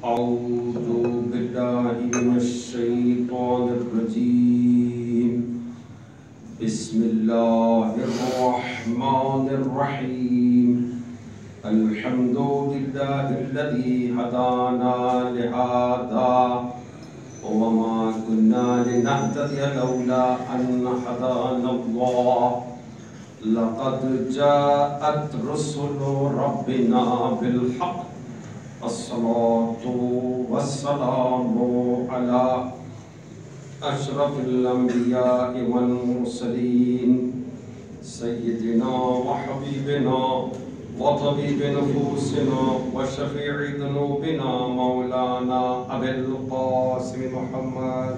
أعوذ بالله من الشيطان الرجيم. بسم الله الرحمن الرحيم. الحمد لله الذي هدانا لهذا وما كنا لنهتدي لولا أن هدانا الله. لقد جاءت رسل ربنا بالحق. الصلاة والسلام على أشرف الأنبياء والمرسلين سيدنا وحبيبنا وطبيب نفوسنا وشفيع ذنوبنا مولانا أبي القاسم محمد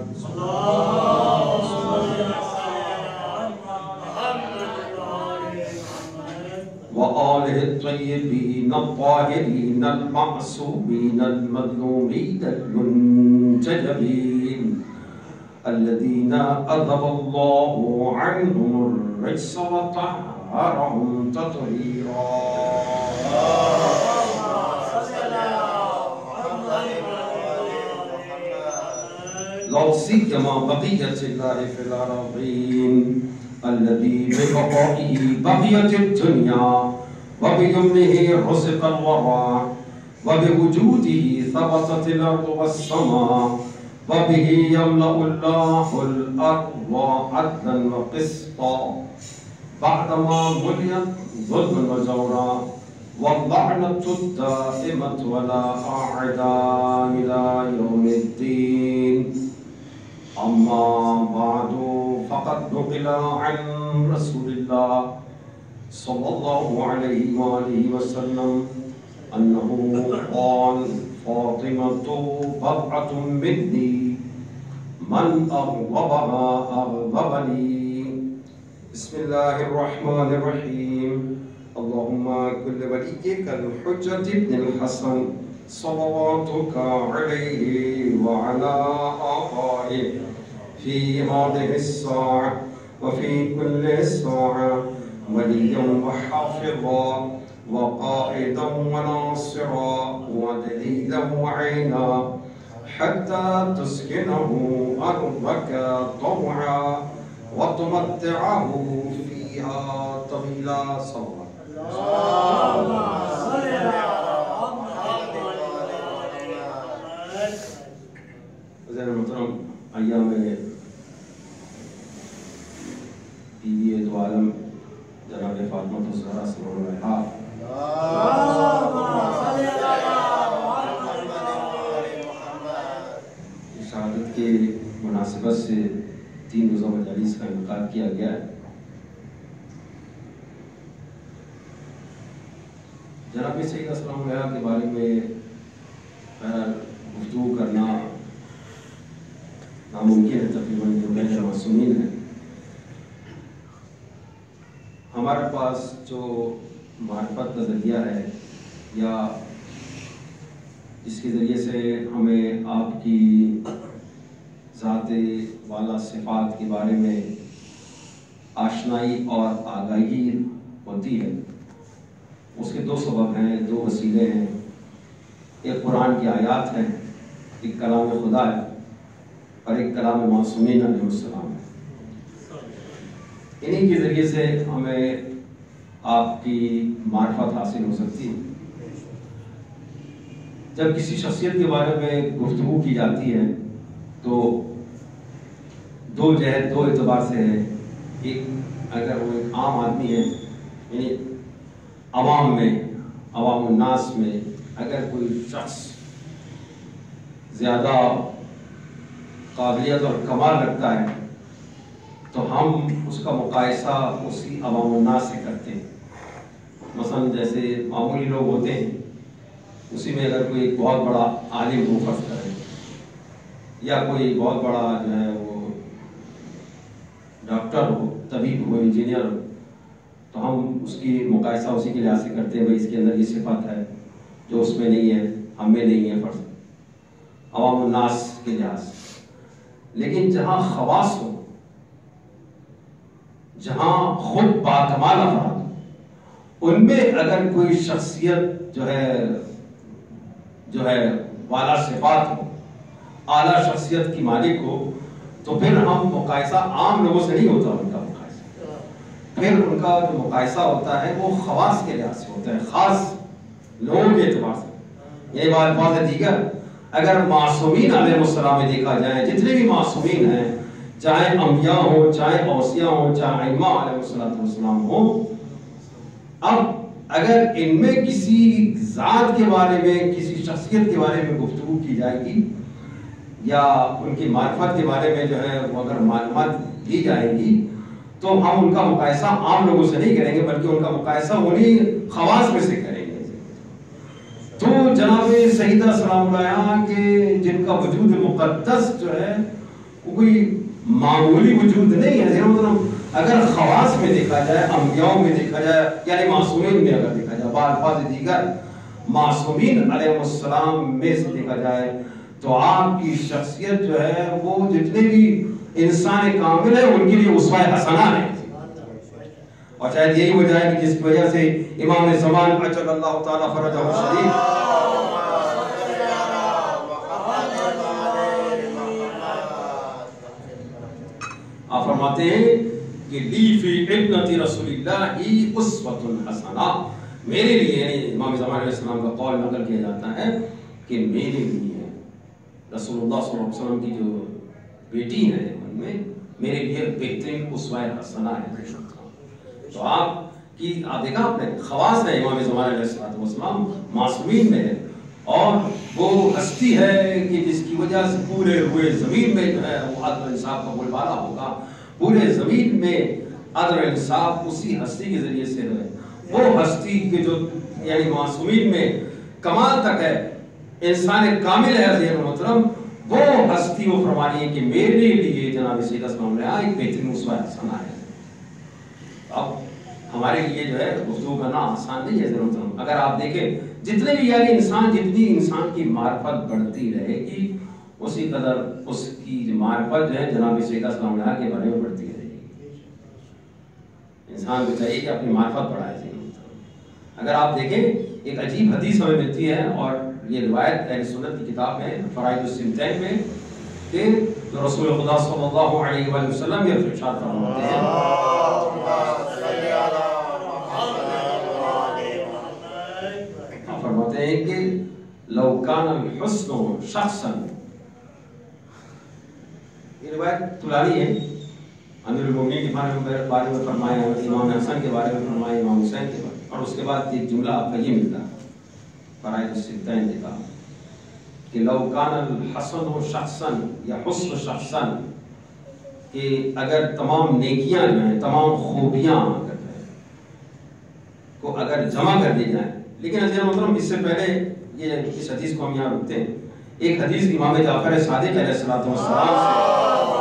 وآله الطيبين الطاهرين المعصومين المظلومين المنتجبين الذين أذهب الله عنهم الرجس وطهرهم تطهيرا. لا سيما بقية الله في الأراضين الذي ببقائه بقيت الدنيا وبيمنه رزق الورى وبوجوده ثبتت الأرض والسماء وبه يملأ الله الأرض عدلا وقسطا بعدما مليت ظلما وجورا واللعنة الدائمة ولا أعداء إلى يوم الدين. أما بعد فقد نقل عن رسول الله صلى الله عليه وآله وسلم أنه قال: فاطمة بضعة مني من أغضبها أغضبني. بسم الله الرحمن الرحيم. اللهم كل وليك الحجة ابن الحسن صلواتك عليه وعلى آبائه في هذه الساعة وفي كل ساعة وليا وحافظا وقائدا وناصرا ودليلا وعينا حتى تسكنه أرضك طوعا وتمتعه فيها طويلا. صلى محترم ایام بیوی دو عالم جناب فاطمہ الزہرا صلی اللہ علیہ شہادت کے مناسبت سے 3 روزہ مجالس کا انعقاد کیا گیا ہے. جناب سیدہ سلام علیہ کے بارے میں گفتگو کرنا ناممکن ہے تقریباً جو غیر معصومین ہیں. ہمارے پاس جو معرفت کا ذریعہ ہے یا اس کے ذریعے سے ہمیں آپ کی ذات والا صفات کے بارے میں آشنائی اور آگاہی ہوتی ہے، اس کے 2 سبب ہیں، 2 وسیلے ہیں. ایک قرآن کی آیات ہیں، ایک کلام خدا ہے اور ایک کلام معصومین علیہ السلام ہے. انہی کے ذریعے سے ہمیں آپ کی معرفت حاصل ہو سکتی ہے. جب کسی شخصیت کے بارے میں گفتگو کی جاتی ہے تو 2 جہت 2 اعتبار سے ہے. ایک اگر وہ ایک عام آدمی ہے، یعنی عوام میں، عوام الناس میں اگر کوئی شخص زیادہ قابلیت اور کمال رکھتا ہے تو ہم اس کا مقایسہ اسی عوام الناس سے کرتے ہیں. مثلا جیسے معمولی لوگ ہوتے ہیں، اسی میں اگر کوئی بہت بڑا عالم ہو فرض کرے یا کوئی بہت بڑا جو ہے وہ ڈاکٹر ہو، طبیب ہو، انجینئر ہو، تو ہم اس کی مقایسہ اسی کے لحاظ سے کرتے ہیں. بھائی اس کے اندر یہ صفات ہے جو اس میں نہیں ہے، ہم میں نہیں ہے، فرض عوام الناس کے لحاظ سے. لیکن جہاں خواص ہو، جہاں خود باکمال افراد ہو، ان میں اگر کوئی شخصیت جو ہے والا صفات ہو، اعلیٰ شخصیت کی مالک ہو، تو پھر ہم مقایسہ عام لوگوں سے نہیں ہوتا ان کا مقایسہ، پھر ان کا جو مقایسہ ہوتا ہے وہ خواص کے لحاظ سے ہوتا ہے، خاص لوگوں کے اعتبار سے۔ یہ الفاظ دیگر اگر معصومین علیہ السلام میں دیکھا جائے، جتنے بھی معصومین ہیں، چاہے انبیاء ہوں، چاہے اوصیاء ہوں، چاہے ائمہ علیہ السلام ہوں، اب اگر ان میں کسی ذات کے بارے میں، کسی شخصیت کے بارے میں گفتگو کی جائے گی یا ان کی معرفت کے بارے میں جو ہے وہ اگر معلومات دی جائے گی، تو ہم ان کا مقایسہ عام لوگوں سے نہیں کریں گے، بلکہ ان کا مقایسہ انہی خواص میں سے کریں گے۔ تو جناب سیدہ سلام اللہ کے جن کا وجود مقدس جو ہے وہ کوئی معمولی وجود نہیں ہے، مطلب اگر خواص میں دیکھا جائے، انبیاء میں دیکھا جائے، یعنی معصومین میں اگر دیکھا جائے، بالفاظ دیگر معصومین علیہ السلام میں سے دیکھا جائے، تو آپ کی شخصیت جو ہے وہ جتنے بھی انسان کامل ہے ان کے لیے اسوہ حسنہ ہے۔ اور شاید یہی وجہ ہے کہ جس وجہ سے امام زمان اجل اللہ تعالیٰ فرجہ الشریف آپ فرماتے ہیں کہ لی فی ابنت رسول اللہ اسوۃ حسنہ، میرے لیے، یعنی امام زمان علیہ السلام کا قول نقل کیا جاتا ہے کہ میرے لیے رسول اللہ صلی اللہ علیہ وسلم کی جو بیٹی ہے ان میں میرے لیے بہترین اسوہ حسنہ ہے۔ تو آپ دیکھا آپ نے خواص ہے امام زمان علیہ السلام، معصومین میں ہے، اور وہ ہستی ہے کہ جس کی وجہ سے پورے ہوئے زمین میں جو ہے وہ عدل و انصاف کا بول بالا ہوگا، پورے زمین میں عدل و انصاف اسی ہستی کے ذریعے سے ہے۔ وہ ہستی کے جو یعنی معصومین میں کمال تک ہے، انسان کامل ہے عزیز محترم، وہ ہستی وہ فرمانی ہے کہ میرے لیے جناب سیدہ سلام علیہ ایک بہترین اسوہ حسنہ ہے۔ اب ہمارے لیے جو ہے گفتگو کرنا آسان نہیں ہے عزیز محترم۔ اگر آپ دیکھیں جتنے بھی یعنی جتنی انسان کی معرفت بڑھتی رہے گی، اسی قدر اس کی معرفت جو ہے جناب سیدہ سلام علیہ کے بارے میں بڑھتی رہے گی۔ انسان کو چاہیے کہ اپنی معرفت بڑھائے عزیز محترم۔ اگر آپ دیکھیں ایک عجیب حدیث ہمیں ملتی ہے، اور یہ روایت اہل سنت کی کتاب میں فرائض السنتین میں، کہ رسول خدا صلی اللہ علیہ وآلہ وسلم یہ ارشاد فرماتے ہیں، فرماتے ہیں کہ لو کان الحسن شخصا، یہ روایت طولانی ہے، امیر المومنین کے بارے میں فرمایا، امام حسن کے بارے میں فرمایا، امام حسین کے بارے میں، اور اس کے بعد ایک جملہ آپ کا یہ ملتا ہے فرائض السنتین کے کہا کہ لو کان الحسن شخصا یا حسن شخصا، کہ اگر تمام نیکیاں جو ہیں، تمام خوبیاں کو اگر جمع کر دی جائیں، لیکن عزیز محترم اس سے پہلے یہ اس حدیث کو ہم یہاں رکھتے ہیں۔ ایک حدیث امام جعفر صادق علیہ السلام سے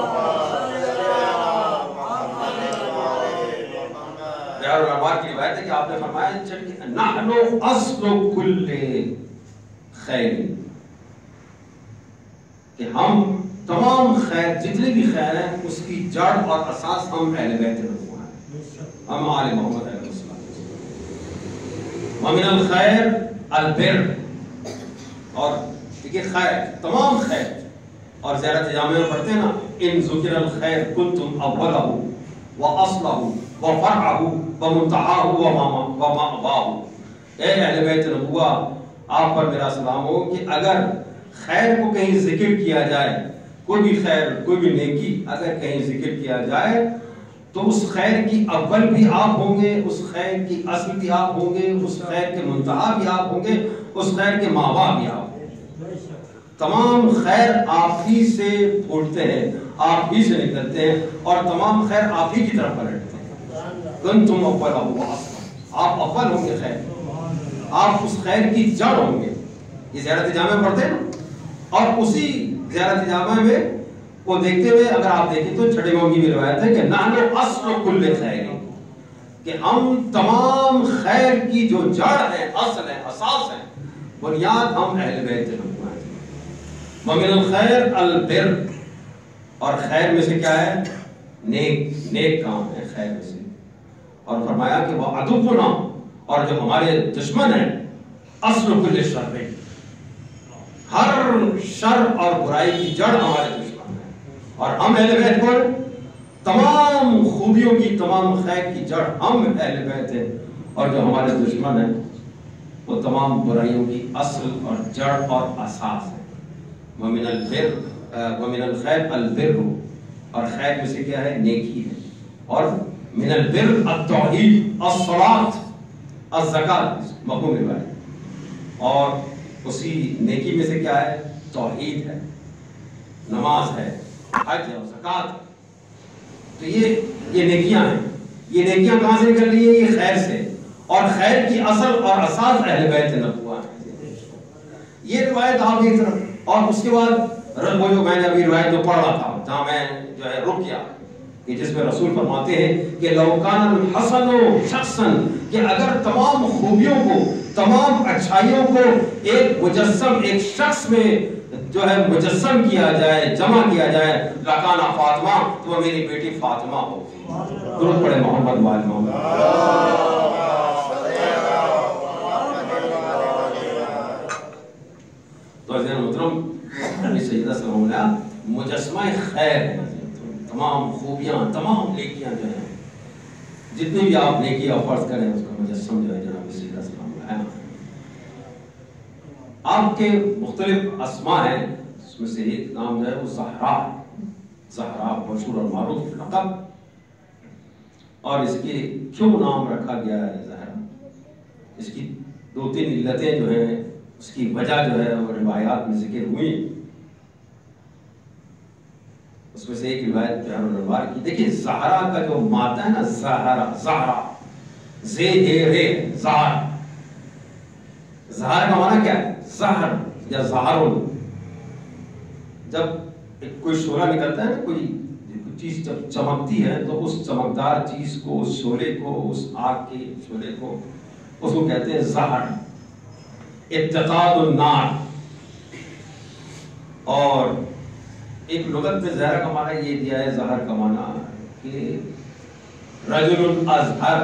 کی روایت ہے کہ آپ نے فرمایا نحن اصل کل خیر، کہ ہم تمام خیر، جتنے بھی خیر ہیں اس کی جڑ اور اساس ہم اہل بیت رسول ہیں، ہم آل محمد علیہ السلام۔ ومن الخیر البر، اور دیکھیے خیر، تمام خیر، اور زیارت جامع میں پڑھتے ہیں نا، ان ذکر الخیر کنتم اولہ واصلہ وفرعہ ومنتہاہ ومأواہ۔ اے اہل بیت نبوہ، آپ پر میرا سلام ہو کہ اگر خیر کو کہیں ذکر کیا جائے، کوئی بھی خیر، کوئی بھی نیکی اگر کہیں ذکر کیا جائے، تو اس خیر کی اول بھی آپ ہوں گے، اس خیر کی اصل بھی آپ ہوں گے، اس خیر کے منتہا بھی آپ ہوں گے، اس خیر کے ماوا بھی آپ ہوں گے۔ تمام خیر آپ ہی سے پھوٹتے ہیں، آپ ہی سے نکلتے ہیں، اور تمام خیر آپ ہی کی طرف پلٹتے ہیں۔ کنتم اولہ واصلہ، آپ اول ہوں گے خیر، آپ اس خیر کی جڑ ہوں گے۔ یہ زیارت جامع پڑھتے ہیں نا، اور اسی زیارت جامع میں کو دیکھتے ہوئے اگر آپ دیکھیں تو چھٹے امام کی بھی روایت ہے کہ نحن اصل کل خیر، کہ ہم تمام خیر کی جو جڑ ہے، اصل ہے، اساس ہے، بنیاد ہم اہل بیت نبوہ ہیں۔ ومن الخیر البر، اور خیر میں سے کیا ہے؟ نیک کام ہے خیر میں سے۔ اور فرمایا کہ وعدونا، اور جو ہمارے دشمن ہیں، اصل کل شر، ہر شر اور برائی کی جڑ ہمارے دشمن ہیں، اور ہم اہل بیت کو تمام خوبیوں کی، تمام خیر کی جڑ ہم اہل بیت ہیں، اور جو ہمارے دشمن ہیں وہ تمام برائیوں کی اصل اور جڑ اور اساس ہے۔ وَمِنَ الْبِرِّ وَمِنَ الْخَيْرِ الْبِرُّ، اور خیر میں سے کیا ہے؟ نیکی ہے، اور من البر التوحید الصلاۃ الزکات مفہوم روایت، اور اسی نیکی میں سے کیا ہے؟ توحید ہے، نماز ہے، حج ہے اور زکات ہے۔ تو یہ نیکیاں ہیں۔ یہ نیکیاں کہاں سے نکل رہی ہیں؟ یہ خیر سے، اور خیر کی اصل اور اساس اہل بیت نبوہ ہے۔ یہ روایت آپ دیکھ رہے، اور اس کے بعد وہ جو میں نے ابھی روایت جو پڑھ رہا تھا، جہاں میں جو ہے رک گیا، کہ جس میں رسول فرماتے ہیں کہ لو کان الحسن شخصا، کہ اگر تمام خوبیوں کو، تمام اچھائیوں کو ایک مجسم، ایک شخص میں جو ہے مجسم کیا جائے، جمع کیا جائے، لکانا فاطمہ، تو وہ میری بیٹی فاطمہ ہوگی۔ درود پڑھے محمد وآل محمد۔ تو عزیزان محترم، سیدہ سلام علیہ مجسمہ خیر ہے۔ تمام خوبیاں، تمام نیکیاں جو ہیں، جتنی بھی آپ نیکی اور فرض کریں، اس کا مجسم جو ہے جناب سیدہ سلام علیہ۔ آپ کے مختلف اسماء ہیں، اس میں سے ایک نام جو ہے وہ زہرا، زہرا مشہور اور معروف لقب، اور اس کے کیوں نام رکھا گیا ہے زہرا، اس کی دو تین علتیں جو ہیں، اس کی وجہ جو ہے وہ روایات میں ذکر ہوئی۔ اس میں سے ایک روایت بحر الانوار کی، دیکھیں زہرا کا جو مادہ ہے نا، زہرا، زہرا زے ہے رے، زہر، زہر کا معنی کیا ہے؟ زہر یا زہرن۔ جب کوئی شعلہ نکلتا ہے نا، کوئی چیز جب چمکتی ہے تو اس چمکدار چیز کو، اس شعلے کو، اس آگ کے شعلے کو، اس کو کہتے ہیں زہر، اتقاد النار۔ اور ایک لغت میں زہر کا معنی یہ دیا ہے، زہر کا معنی کہ رجل ازہر،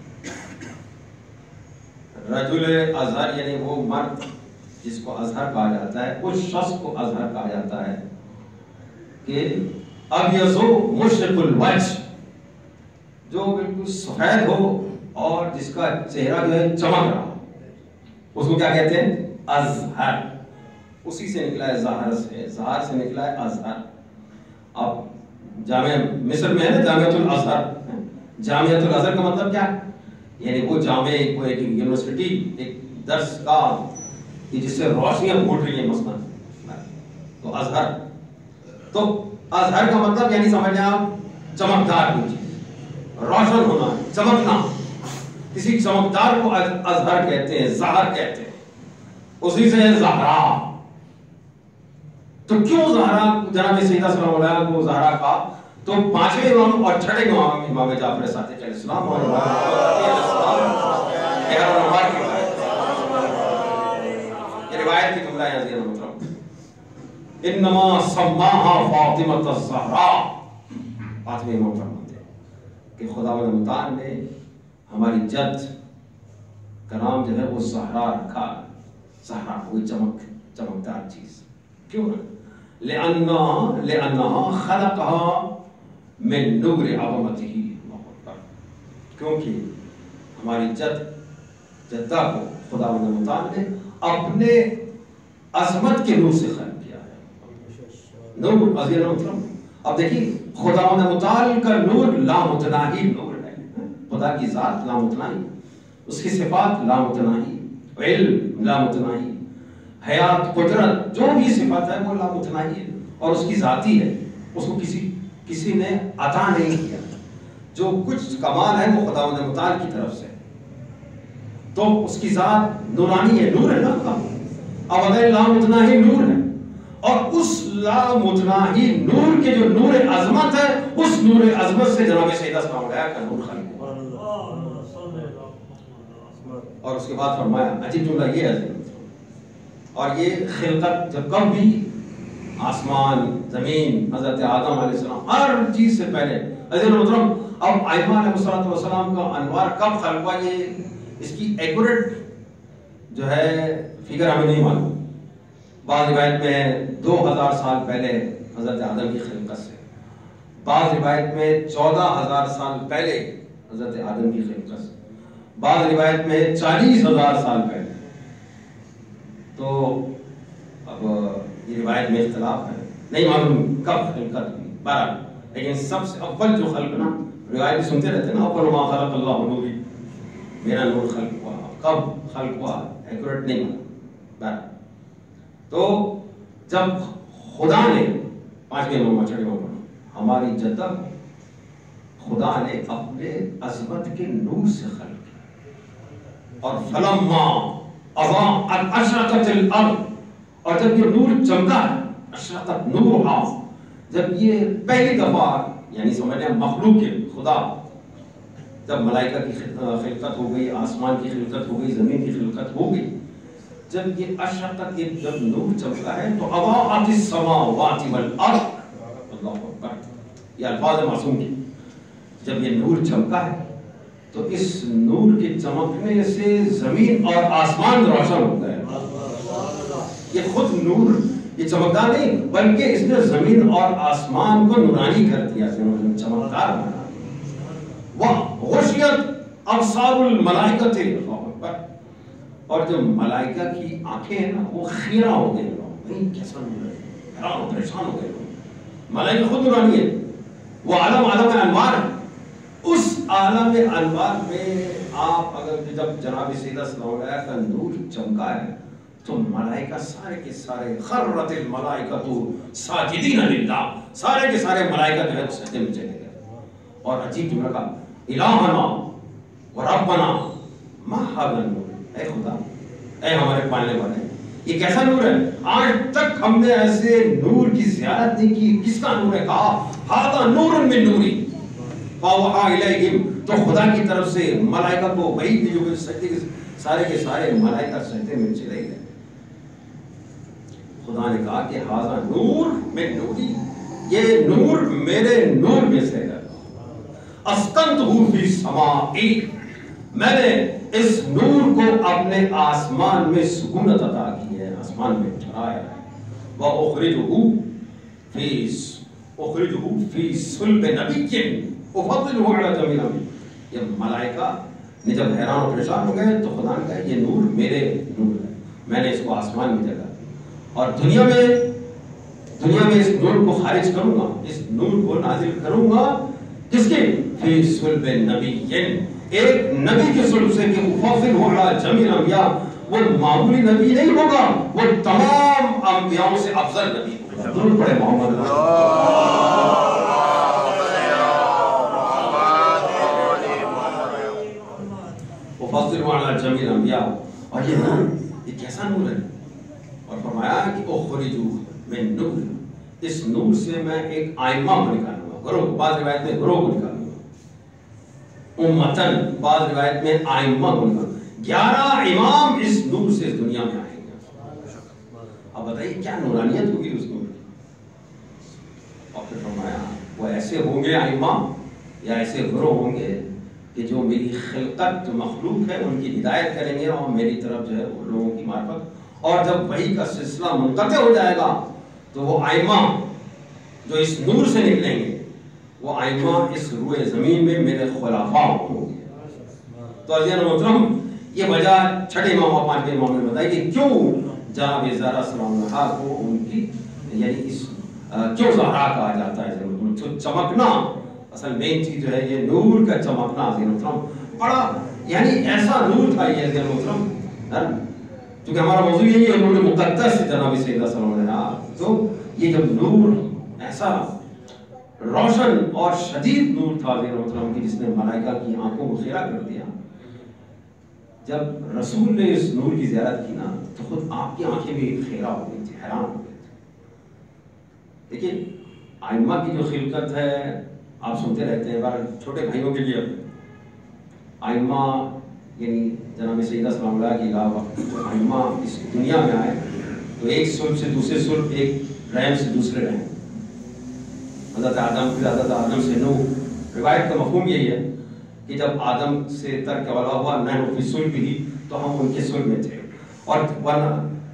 رجل ازہر یعنی وہ مرد جس کو ازہر کہا جاتا ہے، اس شخص کو ازہر کہا جاتا ہے کہ ابیض مشرق الوجہ، جو بالکل سفید ہو اور جس کا چہرہ جو ہے چمک رہا، اس کو کیا کہتے ہیں؟ ازہر۔ اسی سے نکلا ہے زہر سے، زہر سے نکلا ہے ازہر۔ اب جامعہ مصر میں ہے نا جامعۃ الازہر، جامعۃ الازہر کا مطلب کیا ہے؟ یعنی وہ جامعہ کو ایک یونیورسٹی، ایک درس گاہ جس سے روشنیاں پھوٹ رہی ہیں مثلا، تو ازہر۔ تو ازہر کا مطلب یعنی سمجھ لیں آپ چمکدار کوئی چیز، روشن ہونا، چمکنا، کسی چمکدار کو ازہر کہتے ہیں، زہر کہتے ہیں، اسی سے زہرا۔ تو کیوں زہرا جناب سیدہ سلام علیہ کو زہرا کا؟ تو پانچویں امام اور چھٹے امام، امام جعفر صادق علیہ السلام اور یہ روایت کی جملہ ہے عزیز محترم، انما سماہا فاطمہ الزہراء۔ پانچویں امام فرماتے ہیں کہ خداوند متعال نے ہماری جد کا نام جو ہے وہ زہرا رکھا، زہرا وہی چمکدار چیز۔ کیوں؟ لأنها خلقها من نور عظمته، کیونکہ ہماری جدہ کو خداوند متعال نے اپنے عظمت کے نور سے خلق کیا ہے۔ نور عزیز محترم، اب دیکھیے خداوند متعال کا نور لامتناہی نور ہے، خدا کی ذات لامتناہی، اس کی صفات لامتناہی، علم لامتناہی، حیات، قدرت، جو بھی صفات ہے وہ لامتناہی ہے، اور اس کی ذاتی ہے، اس کو کسی نے عطا نہیں کیا۔ جو کچھ کمال ہے وہ خداوند متعال کی طرف سے، تو اس کی ذات نورانی ہے، نور ہے نا خدا۔ اب اگر لامتناہی نور ہے، اور اس لامتناہی نور کے جو نور عظمت ہے، اس نور عظمت سے جناب سیدہ سلام علیہ کا نور خلق ہوا۔ اور اس کے بعد فرمایا، عجیب جملہ یہ ہے، اور یہ خلقت جب کب بھی آسمان، زمین، حضرت آدم علیہ السلام، ہر چیز سے پہلے عزیز محترم، اب ائمہ علیہ السلام کا انوار کب خلق ہوا، یہ اس کی ایکوریٹ جو ہے فگر ہمیں نہیں معلوم، بعض روایت میں 2000 سال پہلے حضرت آدم کی خلقت سے، بعض روایت میں 14000 سال پہلے حضرت آدم کی خلقت سے، بعض روایت میں 40000 سال پہلے. تو اب یہ روایت میں اختلاف ہے، نہیں معلوم کب خلقت ہوئی. بہرحال لیکن سب سے اول جو خلق نا، روایت بھی سنتے رہتے ہیں نا، اول ما خلق اللہ نوری، میرا نور خلق ہوا. کب خلق ہوا ایکوریٹ نہیں ہوا. بہرحال تو جب خدا نے 5ویں امام چھٹے امام ہماری جدہ خدا نے اپنے عظمت کے نور سے خلق کیا، اور فلما اضاءت اشرقت الارض، اور جب یہ نور چمکا ہے، اشرقت نورہا، جب یہ پہلی دفعہ یعنی سمجھیں مخلوق کے خدا، جب ملائکہ کی خلقت ہو گئی، آسمان کی خلقت ہو گئی، زمین کی خلقت ہو گئی، جب یہ اشرقت کے جب نور چمکا ہے تو اضاءت السماوات والارض، اللہ اکبر، یہ الفاظ معصوم کی، جب یہ نور چمکا ہے تو اس نور کے چمکنے سے زمین اور آسمان روشن ہو گئے. یہ خود نور یہ چمکدار نہیں بلکہ اس نے زمین اور آسمان کو نورانی کر دیا، چمکدار بنا. وغشیت ابصار الملائکۃ، اللہ اکبر، اور جو ملائکہ کی آنکھیں ہیں نا وہ خیرہ ہو گئی. کیسا نور ہے، حیران و پریشان ہو گئے. ملائکہ خود نورانی ہے، وہ عالم انوار ہے. اس عالم انوار میں آپ اگر جب جناب سیدہ سلام علیہ کا نور چمکا ہے تو ملائکہ سارے کے سارے خرت الملائکۃ ساجدین للہ، سارے کے سارے ملائکہ جو ہے سجدے میں چلے گئے. اور عجیب جملہ کا الہنا وربنا ما ھذا النور، اے خدا، اے ہمارے پالنے والے، یہ کیسا نور ہے؟ آج تک ہم نے ایسے نور کی زیارت نہیں کی. کس کا نور ہے؟ کہا ھذا نور من نوری فاوحیٰ الیہم، تو خدا کی طرف سے ملائکہ کو وحی کی جو سجدے کے سارے ملائکہ سجدے میں چلے گئے. خدا نے کہا کہ ھذا نور من نوری، یہ نور میرے نور میں سے ہے. اسکنتہ فی السماء، میں نے اس نور کو اپنے آسمان میں سکونت عطا کی ہے، آسمان میں ٹھہرایا ہے. اخرجہ فی صلب نبی افضلہ علی جمیع الانبیاء. یہ ملائکہ نے جب حیران و پریشان ہو گئے تو خدا نے کہا یہ نور میرے نور ہے، میں نے اس کو آسمان میں جگہ دی اور دنیا میں اس نور کو خارج کروں گا، اس نور کو نازل کروں گا. کس کے؟ فی صلب نبی، ایک نبی کے صلب سے، کہ افضلہ علی جمیع الانبیاء، وہ معمولی نبی نہیں ہوگا، وہ تمام انبیاءوں سے افضل نبی ہوگا. درود پڑھے محمد افضلہ علی جمیع الانبیاء. اور یہ نور، یہ کیسا نور ہے؟ اور فرمایا کہ اخرجہ من نور، اس نور سے میں ایک آئمہ کو نکالوں گا، گروہ، بعض روایت میں گروہ کو نکالوں گا، امتن، بعض روایت میں آئمہ کو نکالوں گا. 11 امام اس نور سے اس دنیا میں آئیں گے. اب بتائیے کیا نورانیت ہوگی اس نور کی. اور پھر فرمایا وہ ایسے ہوں گے آئمہ یا ایسے گروہ ہوں گے کہ جو میری خلقت جو مخلوق ہے ان کی ہدایت کریں گے اور میری طرف جو ہے ان لوگوں کی معرفت. اور جب وحی کا سلسلہ منقطع ہو جائے گا تو وہ آئمہ جو اس نور سے نکلیں گے، وہ آئمہ اس روئے زمین میں میرے خلفاء ہوں گے. تو عزیزان محترم، یہ وجہ چھٹے امام اور 5ویں امام نے بتائی کہ کیوں جناب زہرا سلام اللہ کو ان کی یعنی اس کیوں زہرا کہا جاتا ہے. جو چمکنا، اصل مین چیز جو ہے یہ نور کا چمکنا. عزیزان محترم، بڑا یعنی ایسا نور تھا یہ عزیزان محترم، کیونکہ ہمارا موضوع یہی ہے نور مقدس جناب سیدہ سلام علیہ. تو یہ جب نور ایسا روشن اور شدید نور تھا عزیزان محترم کہ جس نے ملائکہ کی آنکھوں کو خیرہ کر دیا. جب رسول نے اس نور کی زیارت کی نا تو خود آپ کی آنکھیں بھی خیرہ ہو گئی تھی، حیران ہو گئے تھے. دیکھیں آئمہ کی جو خلقت ہے آپ سنتے رہتے ہیں، بار چھوٹے بھائیوں کے لیے آئمہ یعنی جناب سیدہ سلام اللہ کے علاوہ آئمہ اس دنیا میں آئے تو ایک صلب سے دوسرے صلب، ایک رحم سے دوسرے رحم. حضرت آدم سے نوح، روایت کا مفہوم یہی ہے کہ جب آدم سے ترک والا ہوا نحن فی صلبہ، تو ہم ان کے صلب میں تھے. اور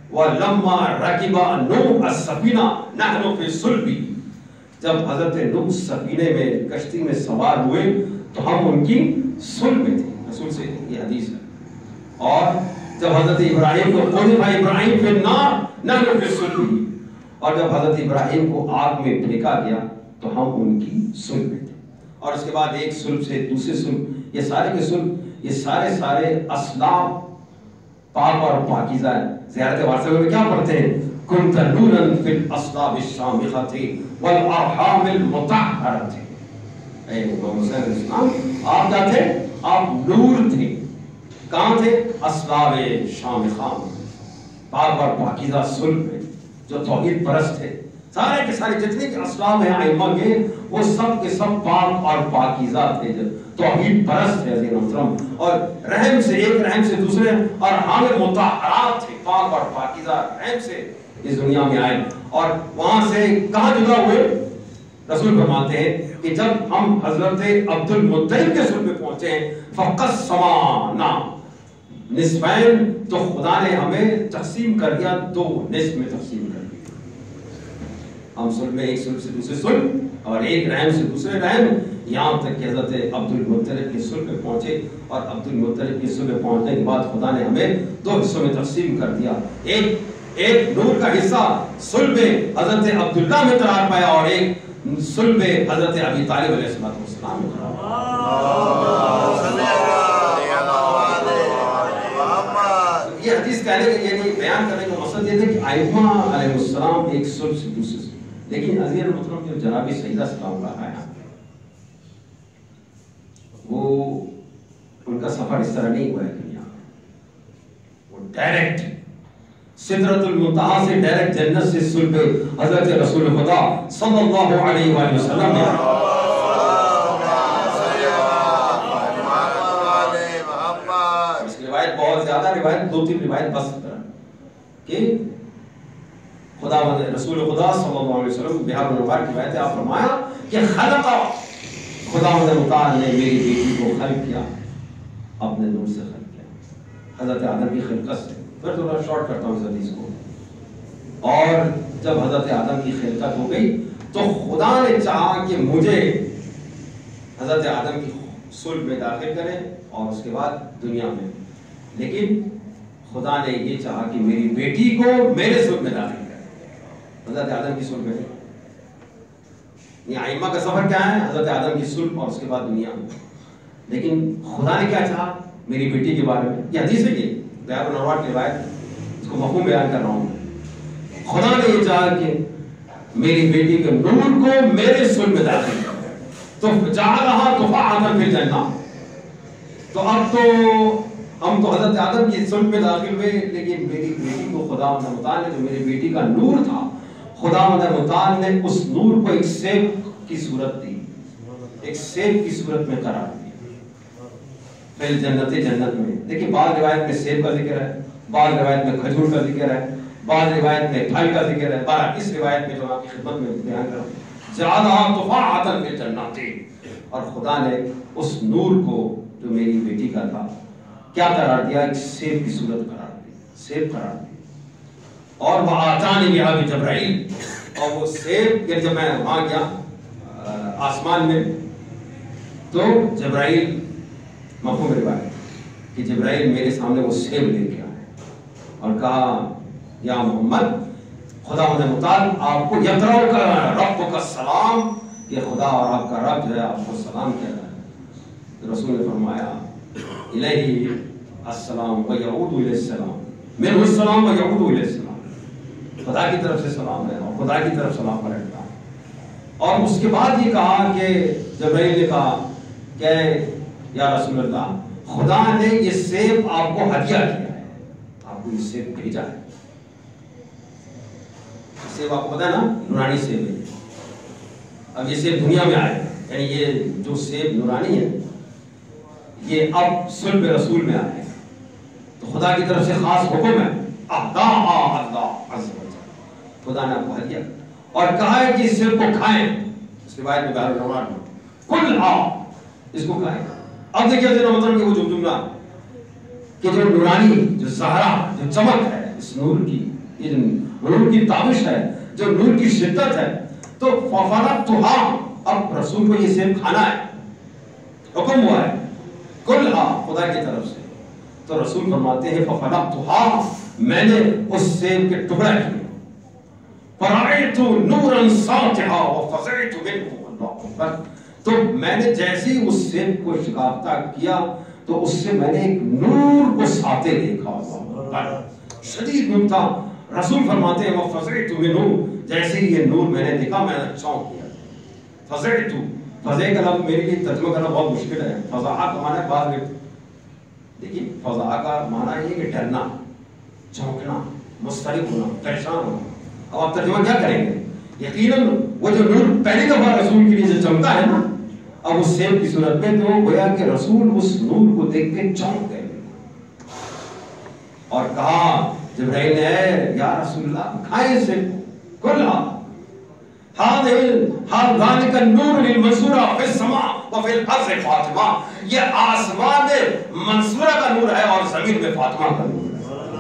وَلَمَّا رَكِبَ نُوحُ السَّفِينَةَ نَحْنُ فِي صُلْبِهِ، جب حضرت نوح سفینے میں کشتی میں سوار ہوئے تو ہم ان کی صلب میں تھے. رسول سے یہ حدیث ہے. اور جب حضرت ابراہیم کو قذف ابراہیم فی النار نحن فی صلبہ، اور جب حضرت ابراہیم کو آگ میں پھینکا گیا تو ہم ان کی صلب میں تھے. اور اس کے بعد ایک صلب سے دوسرے صلب، یہ سارے کے صلب، یہ سارے اسلاف پاک اور پاکیزہ ہے. زیارت وارثہ میں کیا پڑھتے ہیں؟ كنت نورا في الاصلاب الشامخة والارحام المطهرة. اے محمد صلی اللہ علیہ وسلم، آپ کیا تھے؟ آپ نور تھے. کہاں تھے؟ اصلاب شامخہ، پاک اور پاکیزہ صلب میں، جو توحید پرست تھے. سارے کے سارے جتنے کے اسلام ہیں ائمہ کے، وہ سب کے سب پاک اور پاکیزہ تھے، جو توحید پرست تھے عزیز محترم. اور رحم سے ایک رحم سے دوسرے، اور حامل مطہرات تھے، پاک اور پاکیزہ رحم سے اس دنیا میں آئے. اور وہاں سے کہاں جدا ہوئے؟ رسول فرماتے ہیں کہ جب ہم حضرت عبد المطلب کے صلب میں پہنچے ہیں فقسمانا نصفین، تو خدا نے ہمیں تقسیم کر دیا، دو نصف میں تقسیم کر دیا. ہم صلب میں ایک صلب سے دوسرے صلب، اور ایک رحم سے دوسرے رحم، یہاں تک کہ حضرت عبد المطلب کے صلب میں پہنچے. اور عبد المطلب کے صلب میں پہنچنے کے بعد خدا نے ہمیں دو حصوں میں تقسیم کر دیا. ایک نور کا حصہ صلب حضرت عبداللہ میں قرار پایا، اور ایک صلب حضرت ابی طالب علیہ السلام میں قرار پایا. یہ حدیث کہنے کے یعنی بیان کرنے کا مقصد یہ تھا کہ ائمہ علیہ السلام ایک صلب سے دوسرے سے. لیکن عزیز محترم جو جناب سیدہ سلام اللہ علیہا، وہ ان کا سفر اس طرح نہیں ہوا ہے دنیا میں. وہ ڈائریکٹ سدرۃ المنتہا سے ڈائریکٹ جنت سے صلب حضرت رسول خدا صلی اللہ علیہ وآلہ وسلم نے. اس کی روایت بہت زیادہ، روایت دو تین روایت بس کہ خدا رسول خدا صلی اللہ علیہ وسلم بہار الانوار کی روایت ہے، آپ فرمایا کہ خلق خدا متعال نے میری بیٹی کو خلق کیا، اپنے نور سے خلق کیا، حضرت آدم کی خلقت سے. پھر تھوڑا شارٹ کرتا ہوں اس حدیث کو. اور جب حضرت آدم کی خلقت ہو گئی تو خدا نے چاہا کہ مجھے حضرت آدم کی صلب میں داخل کرے اور اس کے بعد دنیا میں. لیکن خدا نے یہ چاہا کہ میری بیٹی کو میرے صلب میں داخل کرے، حضرت آدم کی صلب میں. یہ ائمہ کا سفر کیا ہے؟ حضرت آدم کی صلب اور اس کے بعد دنیا میں. لیکن خدا نے کیا چاہا میری بیٹی کے بارے میں؟ یہ حدیث ہے، یہ بہار الانوار کی روایت، اس کو مفہوم بیان کر رہا ہوں. خدا نے یہ چاہا کہ میری بیٹی کے نور کو میرے صلب میں داخل کرے، تو جعلھا طفاعۃ فی الجنہ. تو اب تو ہم تو حضرت آدم کی صلب میں داخل ہوئے، لیکن میری بیٹی کو خدا متعال نے جو میری بیٹی کا نور تھا، خدا متعال نے اس نور کو ایک سیب کی صورت دی، ایک سیب کی صورت میں قرار دیا فی الجنت، جنت میں. دیکھیں بعض روایت میں سیب کا ذکر ہے، بعض روایت میں کھجور کا ذکر ہے، بعض روایت میں پھل کا ذکر ہے. اس روایت میں جو آپ کی خدمت میں بیان کر رہا ہوں، جعلھا طفاعۃ فی الجنہ. اور خدا نے اس نور کو جو میری بیٹی کا تھا کیا قرار دیا؟ ایک سیب کی صورت قرار دی، سیب قرار دی. اور وآتانی بہا بجبرائیل، اور وہ سیب جب میں وہاں گیا آسمان میں تو جبرائیل، مفہوم روایت کہ جبرائیل میرے سامنے وہ سیب لے کے آئے اور کہا یا محمد، خدا متعال آپ کو یقرأ کا رب کا سلام، کہ خدا اور آپ کا رب جو ہے آپ کو سلام کہہ رہا ہے. رسول نے فرمایا الیہ السلام و یعود الیہ السلام، منہ السلام و یعود الیہ السلام. خدا کی طرف سے سلام ہے اور خدا کی طرف سلام پلٹتا ہے. اور اس کے بعد یہ کہا کہ جبرائیل نے کہا کہ یا رسول اللہ، خدا نے یہ سیب آپ کو ہدیہ کیا ہے، آپ کو یہ سیب بھیجا ہے. سیب آپ کو پتا ہے نا، نورانی سیب ہے. اب یہ سیب دنیا میں آئے، یعنی یہ جو سیب نورانی ہے یہ اب صلب رسول میں آئے. تو خدا کی طرف سے خاص حکم ہے، اہداھا اللہ عز و جل، خدا نے آپ کو ہدیہ اور کہا ہے کہ اس سیب کو کھائیں. اس روایت میں بہار الانوار میں کلھا، اس کو کھائیں. اب دیکھیے حضرت محترم کہ وہ جملہ کہ جو نورانی، جو زہرا، جو چمک ہے اس نور کی، یہ نور کی تابش ہے، جو نور کی شدت ہے. تو فَفَرَقْتُهَا، اب رسول کو یہ سیب کھانا ہے، حکم ہوا ہے کُلْهَا خدا کی طرف سے. تو رسول فرماتے ہیں فَفَرَقْتُهَا، میں نے اس سیب کے ٹکڑا کیے. فَرَأَيْتُ نُورًا سَاطِعًا وَفَزِعْتُ مِنْهُ، اللہ اکبر. تو میں نے جیسے ہی اس سیب کو شکافتہ کیا تو اس سے میں نے ایک نور کو ساتے دیکھا. شدید نور تھا. رسول فرماتے ہیں وَفَزِعْتُ مِنْهُ، جیسے ہی یہ نور میں نے دیکھا میں نے چونک گیا. فَزِعْتُ، فضے کا لفظ میرے لیے ترجمہ کرنا بہت مشکل ہے. فضا کا معنی ہے بعض میں، دیکھیے فضا کا معنی یہ کہ ڈرنا، چونکنا، مضطرب ہونا، پریشان ہونا. اب آپ ترجمہ کیا کریں گے؟ یقیناً وہ جو نور پہلی دفعہ رسول کے لیے جو چمکا ہے نا، اب اس سیب کی صورت میں تو گویا کہ رسول اس نور کو دیکھ کے چونک گئے اور کہا جبرائیل نے یا رسول اللہ کھائیں اسے کلھا. ذالک النور للمنصورہ فی السماء وفی الارض فاطمہ، یہ آسمان میں منصورہ کا نور ہے اور زمین میں فاطمہ کا نور ہے.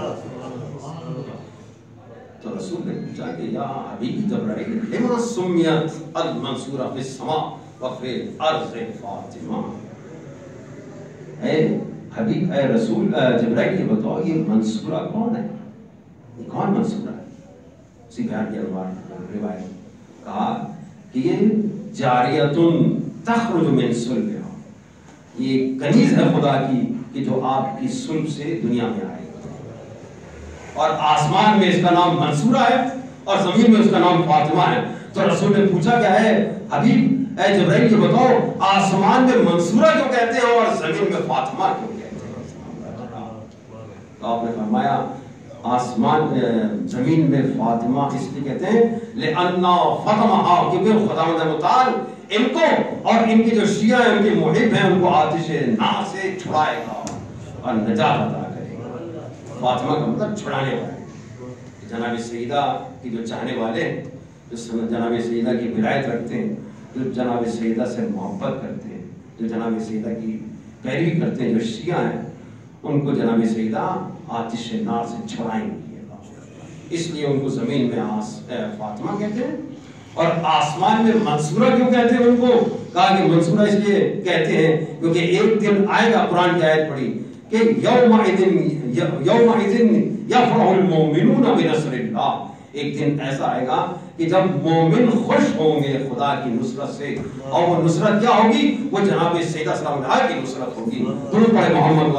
تو رسول نے پوچھا کہ یا حبیبی جبرائیل لما سمیت المنصورہ فی السماء وفی الارض فاطمہ. اے حبیب، اے رسول جبرائیل، یہ بتاؤ یہ منصورہ کون ہے؟ یہ کون منصورہ ہے؟ اسی بیان کے انوار روایت کہا کہ یہ جاریتن تخرج من صلبہا، یہ کنیز ہے خدا کی کہ جو آپ کی صلب سے دنیا میں آئے گی. اور آسمان میں اس کا نام منصورہ ہے اور زمین میں اس کا نام فاطمہ ہے. تو رسول نے پوچھا کیا ہے حبیب اے جبرائیل یہ بتاؤ آسمان میں منصورہ کیوں کہتے ہیں اور زمین میں فاطمہ کیوں کہتے ہیں؟ تو آپ نے فرمایا آسمان زمین میں فاطمہ اس لیے کہتے ہیں لأنّا فاطمہ، کیونکہ خداوند متعال ان کو اور ان کے جو شیعہ ہیں ان کے محب ہیں ان کو آتش نار سے چھڑائے گا اور نجات عطا کرے گا. فاطمہ کا مطلب چھڑانے والے. جناب سیدہ کی جو چاہنے والے، جو جناب سیدہ کی ولایت رکھتے ہیں، جو جناب سیدہ سے محبت کرتے ہیں، جو جناب سیدہ کی پیروی کرتے ہیں، جو شیعہ ہیں، ان کو جناب سیدہ آتش نار سے چھڑائیں گی. اس لیے ان کو زمین میں فاطمہ کہتے ہیں. اور آسمان میں منصورہ کیوں کہتے ہیں؟ ان کو کہا کہ منصورہ اس لیے کہتے ہیں کیونکہ ایک دن آئے گا، قرآن کی آیت پڑھی کہ یومئذ یفرح المؤمنون بنصر اللہ، ایک دن ایسا آئے گا کہ جب مومن خوش ہوں گے خدا کی نصرت سے. اور وہ نصرت کیا ہوگی؟ وہ جناب سیدہ سلام اللہ کی نصرت ہوگی. درود پڑھے محمد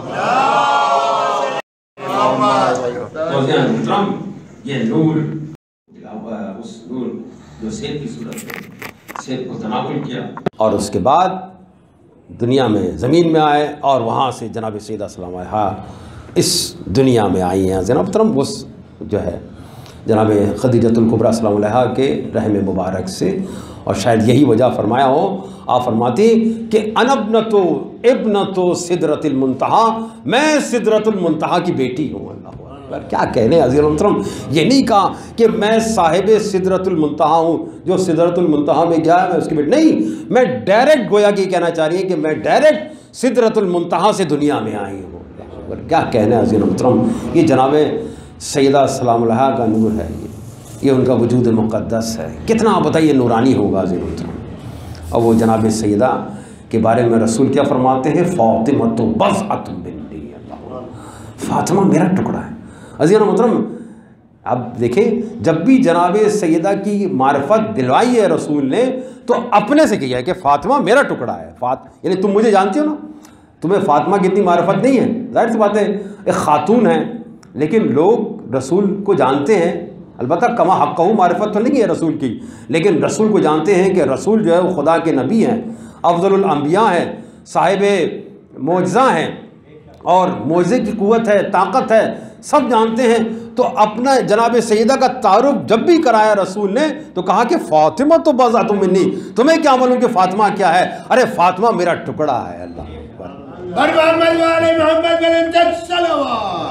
محترم. یہ نور، اس نور جو سیب کی صورت ہے، سیب کو تناول کیا اور اس کے بعد دنیا میں زمین میں آئے اور وہاں سے جناب سیدہ سلام علیہا اس دنیا میں آئی ہیں. جناب محترم اس جو ہے جناب خدیجۃ الکبریٰ سلام علیہا کے رحم مبارک سے، اور شاید یہی وجہ فرمایا ہو، آپ فرماتی کہ انا ابنۃ سدرۃ المنتہا، میں سدرۃ المنتہا کی بیٹی ہوں. اللہ اکبر، کیا کہنے عزیز محترم. یہ نہیں کہا کہ میں صاحب سدرۃ المنتہا ہوں، جو سدرۃ المنتہا میں گیا ہے میں اس کی بیٹی نہیں. میں ڈائریکٹ گویا کہ کہنا چاہ رہی ہے کہ میں ڈائریکٹ سدرۃ المنتہا سے دنیا میں آئی ہوں. کیا کہنے عزیز محترم. یہ جناب سیدہ سلام علیہا کا نور ہے، یہ ان کا وجود مقدس ہے. کتنا بتائیے نورانی ہوگا عزیز محترم. اور وہ جناب سیدہ کے بارے میں رسول کیا فرماتے ہیں؟ فاطمۃ بضعۃ منی. اللہ، فاطمہ میرا ٹکڑا ہے. عزیز محترم اب دیکھیں، جب بھی جناب سیدہ کی معرفت دلوائی ہے رسول نے تو اپنے سے کیا ہے کہ فاطمہ میرا ٹکڑا ہے. یعنی تم مجھے جانتے ہو نا، تمہیں فاطمہ کی اتنی معرفت نہیں ہے. ظاہر سی بات ہے ایک خاتون ہے، لیکن لوگ رسول کو جانتے ہیں. البتہ کما حقہ معرفت تو نہیں ہے رسول کی، لیکن رسول کو جانتے ہیں کہ رسول جو ہے وہ خدا کے نبی ہیں، افضل الانبیاء ہیں، صاحب معجزہ ہیں، اور معجزے کی قوت ہے، طاقت ہے، سب جانتے ہیں. تو اپنا جناب سیدہ کا تعارف جب بھی کرایا رسول نے تو کہا کہ فاطمہ تو بضعۃ منی، تمہیں کیا معلوم کہ فاطمہ کیا ہے؟ ارے فاطمہ میرا ٹکڑا ہے. اللہ محمد والے محمد بلند صلوات.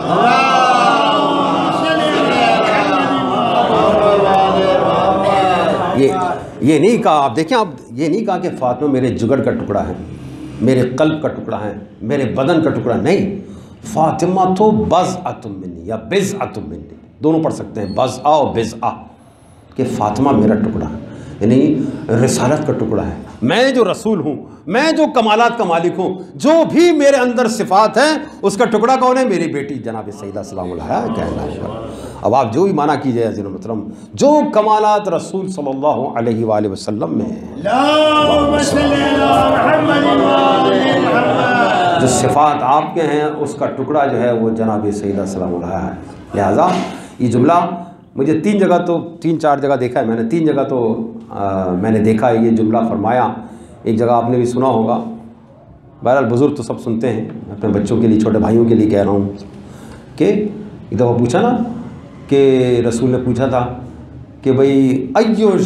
یہ نہیں کہا، آپ دیکھیں، آپ یہ نہیں کہا کہ فاطمہ میرے جگر کا ٹکڑا ہے، میرے قلب کا ٹکڑا ہے، میرے بدن کا ٹکڑا نہیں. فاطمہ تو بضعۃ منی یا بضعۃ منی، دونوں پڑھ سکتے ہیں، بزع و بزع، کہ فاطمہ میرا ٹکڑا ہے، یعنی رسالت کا ٹکڑا ہے، میں جو رسول ہوں، میں جو کمالات کا مالک ہوں، جو بھی میرے اندر صفات ہیں اس کا ٹکڑا کون ہے؟ میری بیٹی جناب سیدہ سلام علیہا کہنا ہے۔ اب آپ جو بھی معنی کیجئے عزیز محترم، جو کمالات رسول صلی اللہ علیہ وآلہ وسلم میں ہیں، اللہم صلی علی محمد وآل محمد، جو صفات آپ کے ہیں اس کا ٹکڑا جو ہے وہ جناب سیدہ سلام علیہا ہے۔ لہٰذا یہ جملہ مجھے 3 جگہ تو 3-4 جگہ دیکھا ہے میں نے، 3 جگہ تو میں نے دیکھا ہے یہ جملہ فرمایا، ایک جگہ آپ نے بھی سنا ہوگا، بہرحال بزرگ تو سب سنتے ہیں، اپنے بچوں کے لیے، چھوٹے بھائیوں کے لیے کہہ رہا ہوں کہ ایک دفعہ پوچھا نا کہ رسول نے پوچھا تھا کہ بھئی ایو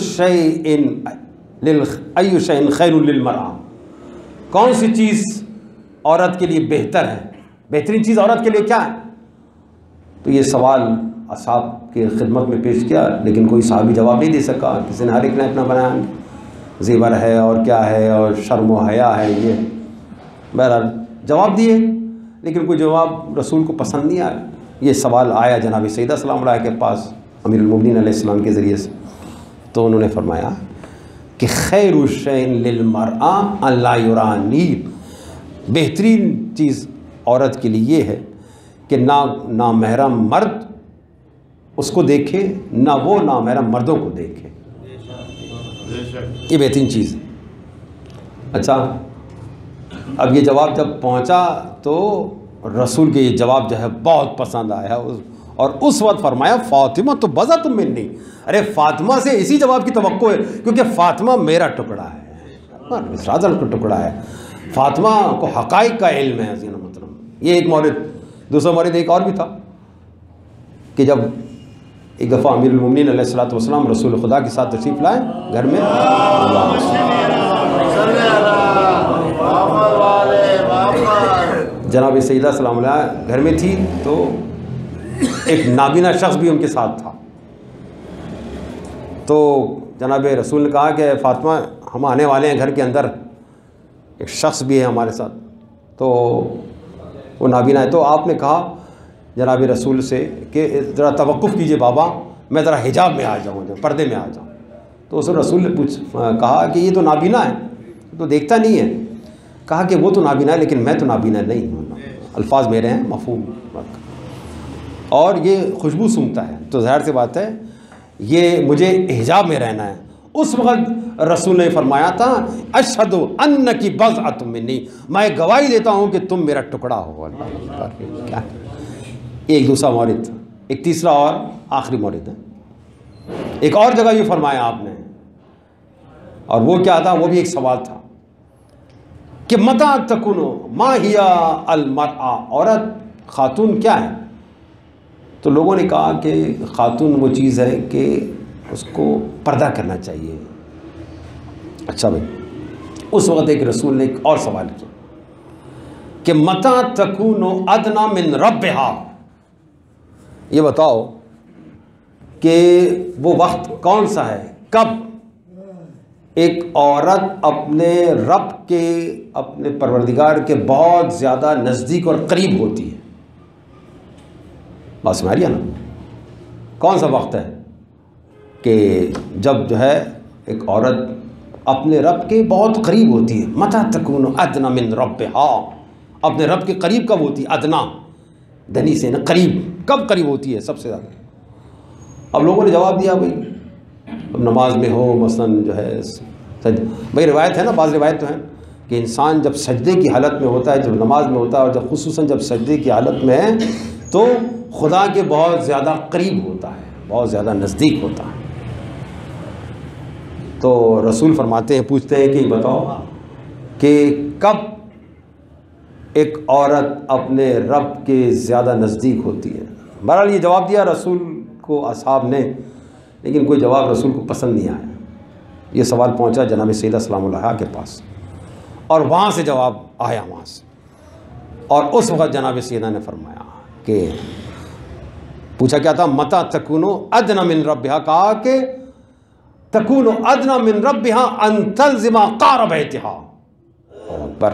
شیء خیر للمرأة، کون سی چیز عورت کے لیے بہتر ہے، بہترین چیز عورت کے لیے کیا ہے؟ تو یہ سوال اصحاب کے خدمت میں پیش کیا، لیکن کوئی صحابی جواب نہیں دے سکا، کسی نے ہر ایک نے اپنا بنایا، زیور ہے اور کیا ہے اور شرم و حیا ہے، یہ بہرحال جواب دیے، لیکن کوئی جواب رسول کو پسند نہیں آیا۔ یہ سوال آیا جناب سیدہ سلام علیہا کے پاس امیر المومنین علیہ السلام کے ذریعے سے، تو انہوں نے فرمایا کہ خیر شیء للمرأة ان لا یرانی، بہترین چیز عورت کے لیے یہ ہے کہ نہ نامحرم مرد اس کو دیکھے، نہ وہ نامحرم مردوں کو دیکھے، یہ بہترین چیز ہے۔ اچھا، اب یہ جواب جب پہنچا تو رسول کے یہ جواب جو ہے بہت پسند آیا، اور اس وقت فرمایا فاطمہ تو بضعۃ منی، ارے فاطمہ سے اسی جواب کی توقع ہے، کیونکہ فاطمہ میرا ٹکڑا ہے، رسالت کا ٹکڑا ہے، فاطمہ کو حقائق کا علم ہے عزیز محترم۔ یہ ایک مورد، دوسرا مورد ایک اور بھی تھا کہ جب ایک دفعہ امیر المومنین علیہ السلام رسول خدا کے ساتھ تشریف لائے گھر میں، جناب سیدہ سلام علیہا گھر میں تھی، تو ایک نابینا شخص بھی ان کے ساتھ تھا، تو جناب رسول نے کہا کہ فاطمہ ہم آنے والے ہیں گھر کے اندر، ایک شخص بھی ہے ہمارے ساتھ، تو وہ نابینا ہے۔ تو آپ نے کہا جناب رسول سے کہ ذرا توقف کیجئے بابا، میں ذرا حجاب میں آ جاؤں، پردے میں آ جاؤں۔ تو اس رسول نے کہا کہ یہ تو نابینا ہے، تو دیکھتا نہیں ہے۔ کہا کہ وہ تو نابینا ہے لیکن میں تو نابینا نہیں ہوں، الفاظ میرے ہیں مفہوم، اور یہ خوشبو سونگھتا ہے، تو ظاہر سی بات ہے یہ مجھے حجاب میں رہنا ہے۔ اس وقت رسول نے فرمایا تھا اشہد انکی بضعۃ منی، میں گواہی دیتا ہوں کہ تم میرا ٹکڑا ہو۔ اللہ کیا ایک دوسرا مورد، ایک تیسرا اور آخری مورد ہے، ایک اور جگہ یہ فرمایا آپ نے، اور وہ کیا تھا، وہ بھی ایک سوال تھا کہ متى تکون ما ہی المرأة، عورت خاتون کیا ہے؟ تو لوگوں نے کہا کہ خاتون وہ چیز ہے کہ اس کو پردہ کرنا چاہیے۔ اچھا بھائی، اس وقت ایک رسول نے ایک اور سوال کیا کہ متى تکون ادنی من ربها، یہ بتاؤ کہ وہ وقت کون سا ہے، کب ایک عورت اپنے رب کے، اپنے پروردگار کے بہت زیادہ نزدیک اور قریب ہوتی ہے؟ بات سمجھ رہی ہے نا؟ کون سا وقت ہے کہ جب جو ہے ایک عورت اپنے رب کے بہت قریب ہوتی ہے؟ متى تکون ادنی من ربها، اپنے رب کے قریب کب ہوتی ہے؟ ادنا دنی سے نا، قریب، کب قریب ہوتی ہے سب سے زیادہ؟ اب لوگوں نے جواب دیا بھائی اب نماز میں ہو، مثلاً جو ہے بھائی روایت ہے نا، بعض روایت تو ہیں کہ انسان جب سجدے کی حالت میں ہوتا ہے، جب نماز میں ہوتا ہے، اور جب خصوصاً جب سجدے کی حالت میں ہے تو خدا کے بہت زیادہ قریب ہوتا ہے، بہت زیادہ نزدیک ہوتا ہے۔ تو رسول فرماتے ہیں، پوچھتے ہیں کہ بتاؤ کہ کب ایک عورت اپنے رب کے زیادہ نزدیک ہوتی ہے؟ بہرحال یہ جواب دیا رسول کو اصحاب نے، لیکن کوئی جواب رسول کو پسند نہیں آیا۔ یہ سوال پہنچا جناب سیدہ سلام علیہا کے پاس، اور وہاں سے جواب آیا وہاں سے، اور اس وقت جناب سیدہ نے فرمایا کہ پوچھا کیا تھا، متى تکون ادنی من ربها، کہا کہ تکون ادنی من ربها ان تلزم قعر بیتها۔ پر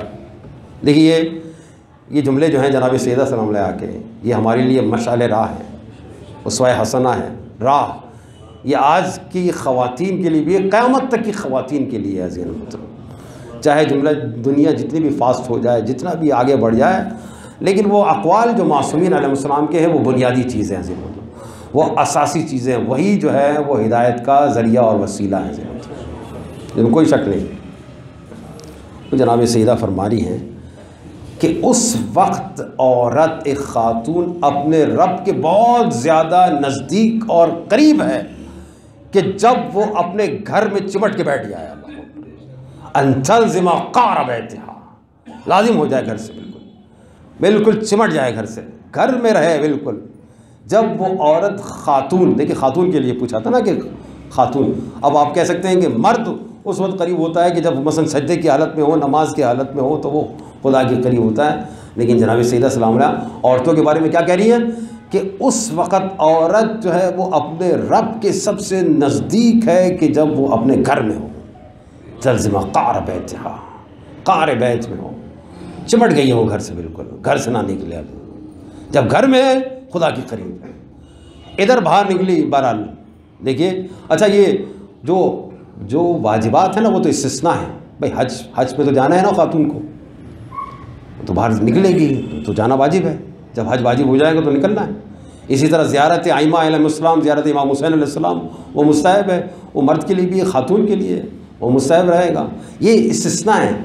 دیکھیے یہ جملے جو ہیں جناب سیدہ سلام علیہا کے، یہ ہمارے لیے مشعل راہ ہے اسوہ حسنہ ہے، راہ، یہ آج کی خواتین کے لیے بھی ہے، قیامت تک کی خواتین کے لیے ہے عزیزان محترم۔ چاہے جملہ دنیا جتنی بھی فاسٹ ہو جائے، جتنا بھی آگے بڑھ جائے، لیکن وہ اقوال جو معصومین علیہ السلام کے ہیں وہ بنیادی چیزیں ہیں عزیزان محترم، وہ اساسی چیزیں، وہی جو ہے وہ ہدایت کا ذریعہ اور وسیلہ ہے عزیزان محترم، جن میں کوئی شک نہیں۔ تو جناب سیدہ فرما رہی ہیں کہ اس وقت عورت، ایک خاتون اپنے رب کے بہت زیادہ نزدیک اور قریب ہے کہ جب وہ اپنے گھر میں چمٹ کے بیٹھ جائے، ان تلزم قعر بیتہا، لازم ہو جائے گھر سے، بالکل چمٹ جائے گھر سے، گھر میں رہے بالکل۔ جب وہ عورت خاتون، دیکھیں خاتون کے لیے پوچھا تھا نا کہ خاتون، اب آپ کہہ سکتے ہیں کہ مرد اس وقت قریب ہوتا ہے کہ جب مثلا سجدے کی حالت میں ہو، نماز کی حالت میں ہو، تو وہ خدا کے قریب ہوتا ہے، لیکن جناب سیدہ سلام علیہ عورتوں کے بارے میں کیا کہہ رہی ہیں کہ اس وقت عورت جو ہے وہ اپنے رب کے سب سے نزدیک ہے کہ جب وہ اپنے گھر میں ہو، تلزم قعر بیتہا، قعر بیت میں ہو، چمٹ گئی ہے وہ گھر سے، بالکل گھر سے نہ نکلے، جب گھر میں ہے خدا کے قریب ہے۔ ادھر باہر نکلی، بہرحال دیکھیے، اچھا یہ جو واجبات ہیں نا وہ تو استثناء ہے، بھائی حج پہ تو جانا ہے نا خاتون کو، تو باہر نکلے گی تو جانا واجب ہے، جب حج واجب ہو جائے گا تو نکلنا ہے۔ اسی طرح زیارت ائمہ علیہ السلام، زیارت امام حسین علیہ السلام، وہ مستحب ہے، وہ مرد کے لیے بھی ہے، خاتون کے لیے وہ مستحب رہے گا، یہ استثناء ہے۔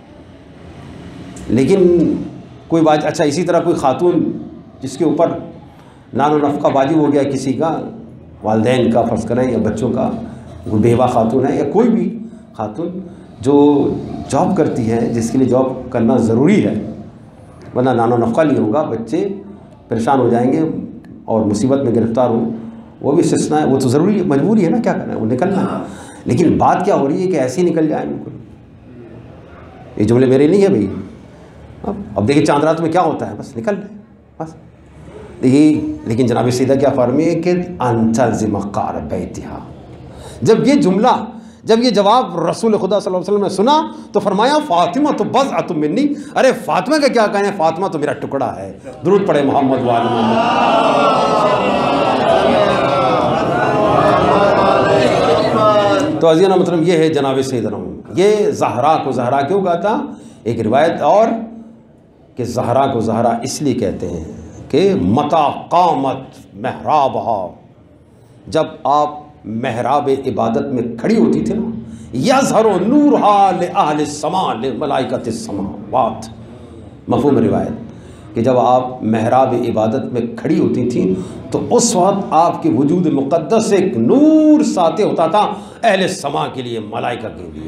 لیکن کوئی اچھا اسی طرح کوئی خاتون جس کے اوپر نان و نفقہ واجب ہو گیا کسی کا، والدین کا فرض کریں یا بچوں کا، کوئی بیوہ خاتون ہے یا کوئی بھی خاتون جو جاب کرتی ہے، جس کے لیے جاب کرنا ضروری ہے، ورنہ نان و نفقہ نہیں ہوگا، بچے پریشان ہو جائیں گے اور مصیبت میں گرفتار ہوں، وہ بھی استثناء ہے، وہ تو ضروری ہے، مجبوری ہے نا، کیا کرنا ہے، وہ نکلنا ہے۔ لیکن بات کیا ہو رہی ہے کہ ایسے ہی نکل جائیں بالکل، یہ جملے میرے نہیں ہے بھائی، اب دیکھیے چاند رات میں کیا ہوتا ہے، بس نکل رہے بس دیکھیے۔ لیکن جناب سیدہ کیا فرمی ہے کہ ان تلزم قعر بیتہا، جب یہ جملہ، جب یہ جواب رسول خدا صلی اللہ علیہ وسلم نے سنا تو فرمایا فاطمہ تو بضعۃ منی، ارے فاطمہ کا کیا کہنا ہے، فاطمہ تو میرا ٹکڑا ہے، درود پڑھے محمد وآل محمد۔ تو عزیزانا مطلب یہ ہے جناب سیدنا، یہ زہرا کو زہرا کیوں کہا تھا، ایک روایت اور کہ زہرا کو زہرا اس لیے کہتے ہیں کہ متا قامت محرابہا، جب آپ محراب عبادت میں کھڑی ہوتی تھی نا، یظہر نورہا لأہل السماء لملائکۃ السماوات، مفہوم روایت کہ جب آپ محراب عبادت میں کھڑی ہوتی تھیں تو اس وقت آپ کے وجود مقدس سے ایک نور ساطع ہوتا تھا اہل السماء کے لیے، ملائکہ کے لیے،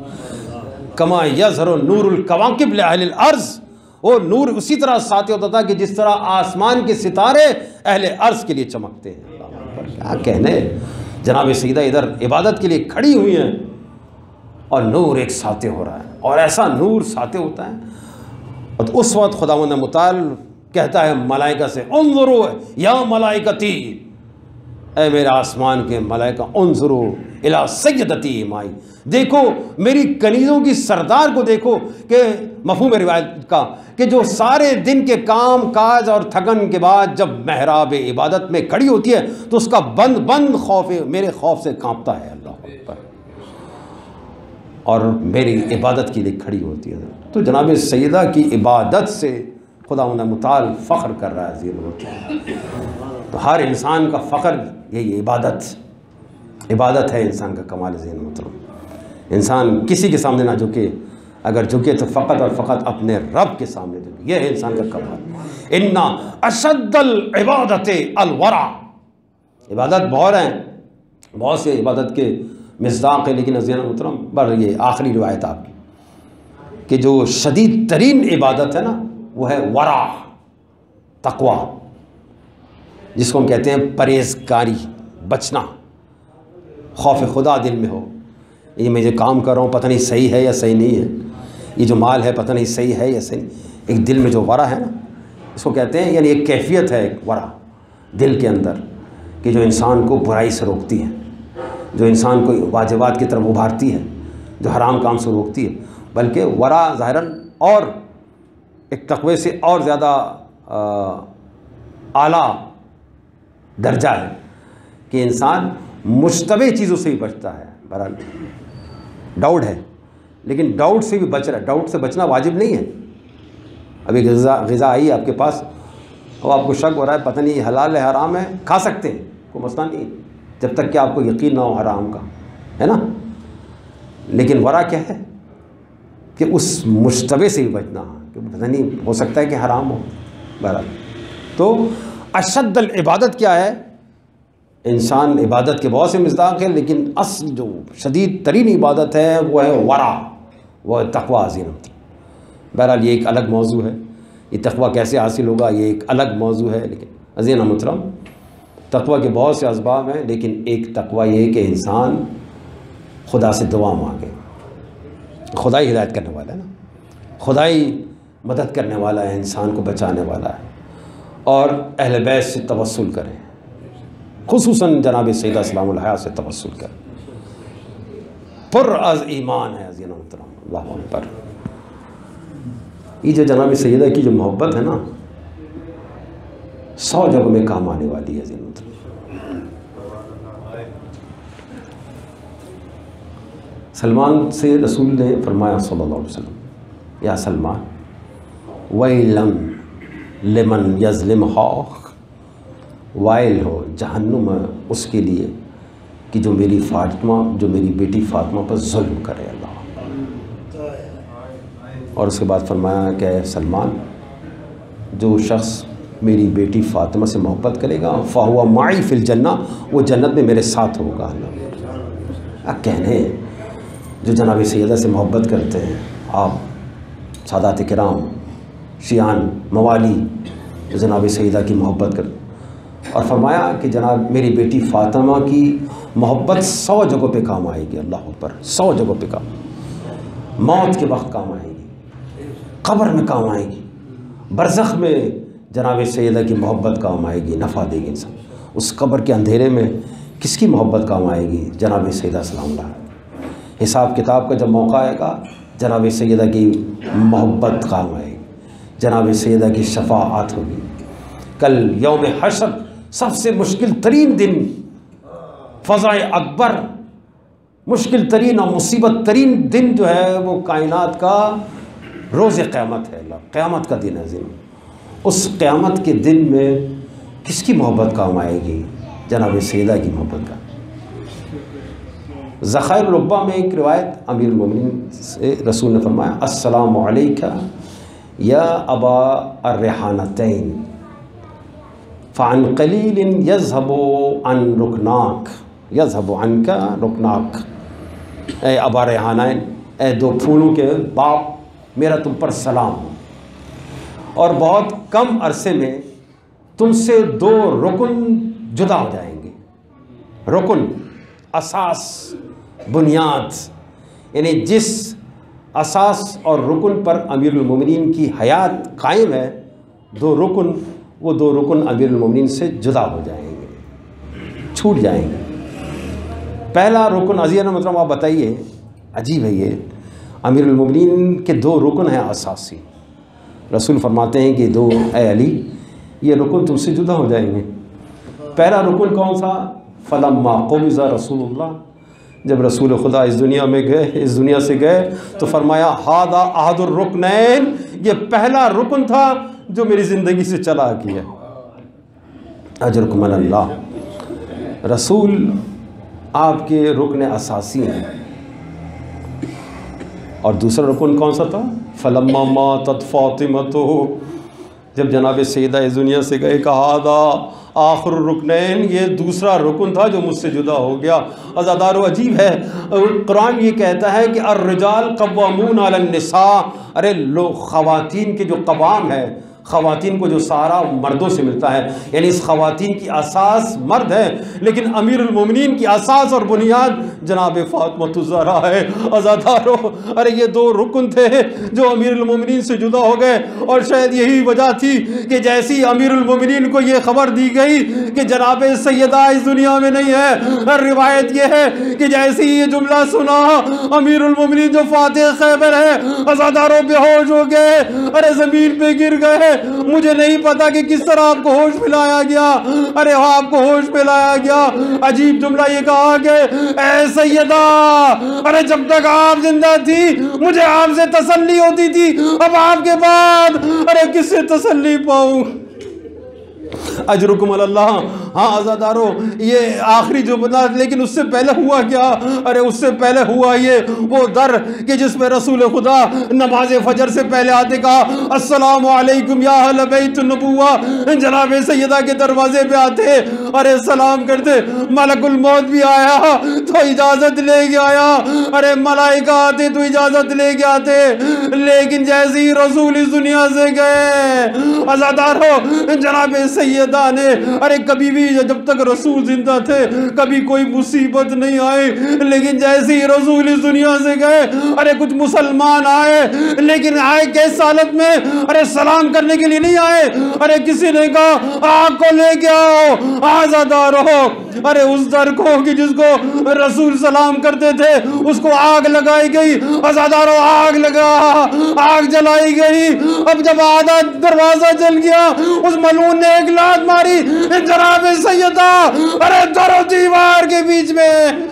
کما یظہر نور الکواکب لأہل الارض، وہ نور اسی طرح ساطع ہوتا تھا کہ جس طرح آسمان کے ستارے اہل ارض کے لیے چمکتے ہیں۔ کیا کہنے، جناب سیدہ ادھر عبادت کے لیے کھڑی ہوئی ہیں اور نور ایک ساطع ہو رہا ہے، اور ایسا نور ساطع ہوتا ہے، اور اس وقت خداوند متعال کہتا ہے ملائکہ سے انظروا یا ملائکتی، اے میرے آسمان کے ملائکہ، انظروا الی سیدتی مائی، دیکھو میری کنیزوں کی سردار کو دیکھو، کہ مفہوم روایت کا کہ جو سارے دن کے کام کاج اور تھکن کے بعد جب محراب عبادت میں کھڑی ہوتی ہے تو اس کا بند خوف میرے خوف سے کانپتا ہے، اللہ اکبر، اور میری عبادت کے لیے کھڑی ہوتی ہے۔ تو جناب سیدہ کی عبادت سے خداوند متعال فخر کر رہا ہے زیر، تو ہر انسان کا فخر یہی عبادت ہے انسان کا کمال ذہن محترم۔ انسان کسی کے سامنے نہ جھکے، اگر جھکے تو فقط اور فقط اپنے رب کے سامنے جھکے، یہ ہے انسان کا کمال۔ اِنَّ أَشَدَّ الْعِبَادَةِ الْوَرَعَ، عبادت بہت ہیں، بہت سے عبادت کے مصداق ہے، لیکن عزیزان محترم پر یہ آخری روایت آپ کی کہ جو شدید ترین عبادت ہے نا وہ ہے ورع، تقوی، جس کو ہم کہتے ہیں پرہیزگاری، بچنا، خوف خدا دل میں ہو، یہ میں جو کام کر رہا ہوں پتہ نہیں صحیح ہے یا صحیح نہیں ہے، یہ جو مال ہے پتہ نہیں صحیح ہے یا صحیح نہیں، ایک دل میں جو ورع ہے نا اس کو کہتے ہیں، یعنی ایک کیفیت ہے ایک ورع دل کے اندر کہ جو انسان کو برائی سے روکتی ہے، جو انسان کو واجبات کی طرف ابھارتی ہے، جو حرام کام سے روکتی ہے، بلکہ ورع ظاہراً اور ایک تقوی سے اور زیادہ اعلیٰ درجہ ہے کہ انسان مشتبہ چیزوں سے ہی بچتا ہے. بہرحال ڈاؤٹ ہے، لیکن ڈاؤٹ سے بھی بچ رہا ہے. ڈاؤٹ سے بچنا واجب نہیں ہے. ابھی غذا آئی آپ کے پاس اور آپ کو شک ہو رہا ہے پتہ نہیں حلال ہے حرام ہے، کھا سکتے ہیں، کوئی مسئلہ نہیں جب تک کہ آپ کو یقین نہ ہو حرام کا، ہے نا. لیکن ورا کیا ہے کہ اس مشتبہ سے بھی بچنا، کہ پتہ نہیں ہو سکتا ہے کہ حرام ہو. بہرحال تو اشد العبادت کیا ہے؟ انسان عبادت کے بہت سے مصداق ہیں، لیکن اصل جو شدید ترین عبادت ہے وہ ہے ورع، وہ ہے تقویٰ عظیم. بہرحال یہ ایک الگ موضوع ہے، یہ تقویٰ کیسے حاصل ہوگا یہ ایک الگ موضوع ہے. لیکن عزیز محترم، تقویٰ کے بہت سے اسباب ہیں، لیکن ایک تقویٰ یہ ہے کہ انسان خدا سے دعا مانگے. خدا ہی ہدایت کرنے والا ہے نا، خدا ہی مدد کرنے والا ہے، انسان کو بچانے والا ہے. اور اہل بیت سے توسل کریں، خصوصاً جناب سیدہ سلام الحیات سے توسل کریں. پر از ایمان ہے عزیز محترم. اللہ اکبر. یہ جو جناب سیدہ کی جو محبت ہے نا 100 جگہوں میں کام آنے والی ہے عزیز محترم. سلمان سے رسول نے فرمایا صلی اللہ علیہ وسلم، یا سلمان وَيْلًا لِمَنْ يَظْلِمْهَا، وائل ہو جہنم اس کے لیے کہ جو میری فاطمہ، جو میری بیٹی فاطمہ پر ظلم کرے. اللہ. اور اس کے بعد فرمایا کہ اے سلمان، جو شخص میری بیٹی فاطمہ سے محبت کرے گا فَهُوَ مَعِي فِي الْجَنَّةِ، وہ جنت میں میرے ساتھ ہوگا. اب کہنے جو جناب سیدہ سے محبت کرتے ہیں، آپ سادات کرام، شیعان، موالی، جو جناب سیدہ کی محبت کرتے ہیں، اور فرمایا کہ جناب میری بیٹی فاطمہ کی محبت 100 جگہوں پہ کام آئے گی. اللہ اکبر. 100 جگہوں پہ کام، موت کے وقت کام آئے گی، قبر میں کام آئے گی، برزخ میں جناب سیدہ کی محبت کام آئے گی، نفع دے گی انسان. اس قبر کے اندھیرے میں کس کی محبت کام آئے گی؟ جناب سیدہ سلام اللہ. حساب کتاب کا جب موقع آئے گا جناب سیدہ کی محبت کام آئے گی، جناب سیدہ کی شفاعت ہوگی. کل یوم حشر سب سے مشکل ترین دن، فضائے اکبر، مشکل ترین اور مصیبت ترین دن جو ہے وہ کائنات کا روز قیامت ہے. اللہ، قیامت کا دن عظیم. اس قیامت کے دن میں کس کی محبت کام آئے گی؟ جناب سیدہ کی محبت کا. ذخائر العبا میں ایک روایت امیر المومنین سے رسول نے فرمایا السلام علیکہ یا ابا الریحانتین فعن قلیل یذہب عن رکناک، یذہب عنک رکناک. اے ابا ریحانین، اے 2 پھولوں کے باپ، میرا تم پر سلام، اور بہت کم عرصے میں تم سے 2 رکن جدا ہو جائیں گے. رکن، اساس، بنیاد، یعنی جس اساس اور رکن پر امیر المومنین کی حیات قائم ہے، 2 رکن، وہ 2 رکن امیر المومنین سے جدا ہو جائیں گے، چھوٹ جائیں گے. پہلا رکن عزیز محترم آپ بتائیے، عجیب ہے یہ، امیر المومنین کے 2 رکن ہیں اساسی. رسول فرماتے ہیں کہ 2 اے علی یہ رکن تم سے جدا ہو جائیں گے. پہلا رکن کون سا؟ فلما قبض رسول اللہ، جب رسول خدا اس دنیا میں گئے، اس دنیا سے گئے تو فرمایا ھذا احد الرکنین، یہ پہلا رکن تھا جو میری زندگی سے چلا گیا. اجرکم علی اللہ. رسول آپ کے رکن اساسی ہیں. اور دوسرا رکن کون سا تھا؟ فلما ماتت فاطمۃ، جب جناب سیدہ اس دنیا سے گئے کہا ھذا آخر الرکنین، یہ دوسرا رکن تھا جو مجھ سے جدا ہو گیا. عزادارو عجیب ہے، قرآن یہ کہتا ہے کہ الرجال قوامون علی النساء، ارے خواتین کے جو قوام ہے، خواتین کو جو سہارا مردوں سے ملتا ہے، یعنی اس خواتین کی اساس مرد ہے، لیکن امیر المومنین کی اساس اور بنیاد جناب فاطمہ الزہرا ہے. عزادارو، ارے یہ 2 رکن تھے جو امیر المومنین سے جدا ہو گئے، اور شاید یہی وجہ تھی کہ جیسی امیر المومنین کو یہ خبر دی گئی کہ جناب سیدہ اس دنیا میں نہیں ہے، روایت یہ ہے کہ جیسی یہ جملہ سنا امیر المومنین جو فاتح خیبر ہے، عزادارو بے ہوش ہو گئے، ارے زمین پہ گر گئے، مجھے نہیں پتا کہ کس طرح آپ کو ہوش میں لایا گیا. ارے آپ کو ہوش میں لایا گیا. عجیب جملہ یہ کہا کہ اے سیدہ، ارے جب تک آپ زندہ تھی مجھے آپ سے تسلی ہوتی تھی، اب آپ کے بعد ارے کس سے تسلی پاؤں؟ اجرکم اللہ. ہاں عزادارو، یہ آخری جملہ، لیکن اس سے پہلے ہوا کیا؟ ارے اس سے پہلے ہوا یہ وہ در کہ جس میں رسول خدا نماز فجر سے پہلے آتے کہا السلام علیکم یا اہل بیت النبوہ. جناب سیدہ کے دروازے پہ آتے، ارے سلام کرتے، ملک الموت بھی آیا تو اجازت لے کے آیا، ارے ملائکہ آتے تو اجازت لے کے آتے، لیکن جیسے ہی رسول اس دنیا سے گئے عزادارو، جناب سیدہ نے ارے کبھی بھی جب تک رسول زندہ تھے کبھی کوئی مصیبت نہیں آئی، لیکن جیسے ہی رسول اس دنیا سے گئے ارے کچھ مسلمان آئے، لیکن آئے کیس حالت میں؟ ارے سلام کرنے کے لیے نہیں آئے، ارے کسی نے کہا آگ کو لے کے آؤ. عزادارو، ارے اس در کو کہ جس کو رسول سلام کرتے تھے اس کو آگ لگائی گئی. عزادارو آگ لگا، آگ جلائی گئی. اب جب آدھا دروازہ جل گیا اس ملعون نے ایک لات ماری جناب سیدہ ارے در و دیوار کے بیچ میں.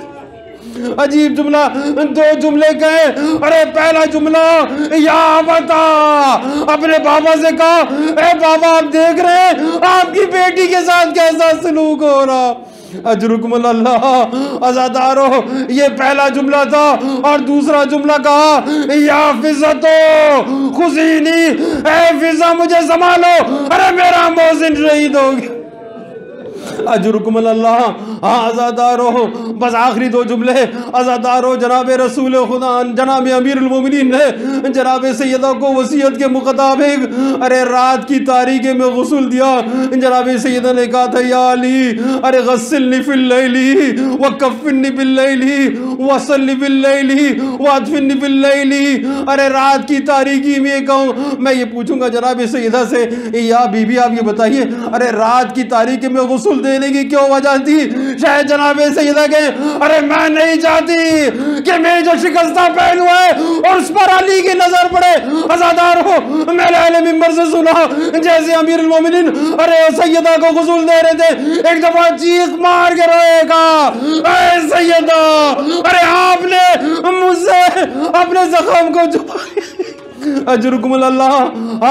عجیب جملہ، دو جملے کہے. ارے پہلا جملہ یا ابتا، اپنے بابا سے کہا اے بابا آپ دیکھ رہے ہیں آپ کی بیٹی کے ساتھ کیسا سلوک ہو رہا. اجرکم اللہ. عزادارو، یہ پہلا جملہ تھا. اور دوسرا جملہ کہا یا فضتو خذینی، اے فضا مجھے سنبھالو، ارے میرا محسن شہید ہو گیا. اجرکم اللہ. ہاں عزادارو، بس آخری دو جملے. عزادارو، جناب رسول خدا جناب امیر المومنین نے جناب سیدہ کو وصیت کے مطابق ارے رات کی تاریکی میں غسل دیا. جناب سیدہ نے کہا تھا یا علی ارے غسلنی فی اللیل وکفنی باللیل وصلی باللیل وادفنی باللیل. ارے رات کی تاریکی میں کہوں، میں یہ پوچھوں گا جناب سیدہ سے یا بی بی آپ یہ بتائیے ارے رات کی تاریکی میں غسل دینے کی کیوں وجہ تھی؟ شاید جناب سیدہ کہ ارے میں نہیں چاہتی کہ میری جو شکستہ پہلو ہے اور اس پر علی کی نظر پڑے. عزادارو، میں نے اہل منبر سے سنا جیسے امیر المومنین ارے سیدہ کو غسل دے رہے تھے ایک دفعہ چیخ مار کے روئے گا اے سیدہ ارے آپ نے مجھ سے اپنے زخم کو چھپایا. اجرکم اللہ.